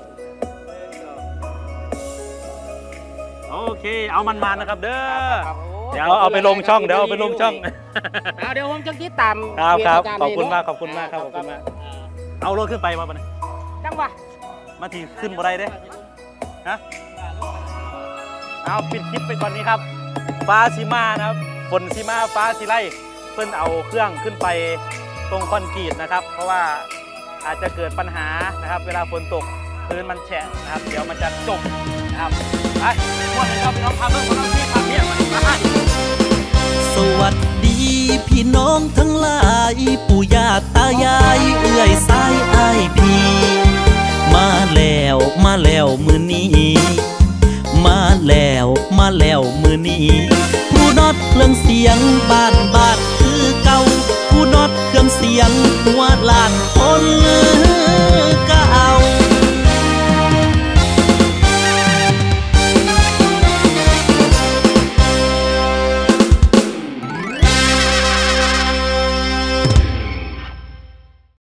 Speaker 2: โอเค เอามันมานะครับเด้อ
Speaker 9: ครับโอ้
Speaker 2: เดี๋ยวเอาไปลงช่องเดี๋ยวเอาไปลงช่อง
Speaker 9: เอาเดี๋ยวผมจะติดตาม
Speaker 2: ครับครับ
Speaker 9: เพจาจาย์
Speaker 2: ขอบคุณ
Speaker 9: ให้
Speaker 2: มาก
Speaker 9: เนะ
Speaker 2: ขอบคุณมากครับขอบคุณมาก
Speaker 9: อ่
Speaker 2: เอารถขึ้นไปมาปะเนี่ย
Speaker 9: จังหวะ
Speaker 2: มาทีขึ้นบ่ได้เด้ฮะเอาปิดคลิปไปก่อนนี้ครับ ฟ้าซิมานะครับฝนซิมาฟ้าซิไลเพิ่นเอาเครื่องขึ้นไปตรงคอนกรีตนะครับ เพราะว่าอาจจะเกิดปัญหานะครับ เวลาฝนตกพื้นมันแฉะนะครับ เดี๋ยวมันจะจมนะครับไปพวกนี้ครับพี่น้องพาเพื่อนคนน้องที่พาเพียงมา
Speaker 10: สวัสดีพี่น้องทั้งหลายปู่ย่าตายายเอื้อยสายอ้ายพี่มาแล้วมาแล้วมือนี้มาแล้วมาแล้วมือนี้ผู้น็อตเครื่องเสียงบ้านบาดคือเก่าผู้น็อตเครื่องเสียงหัวลานคนเก่า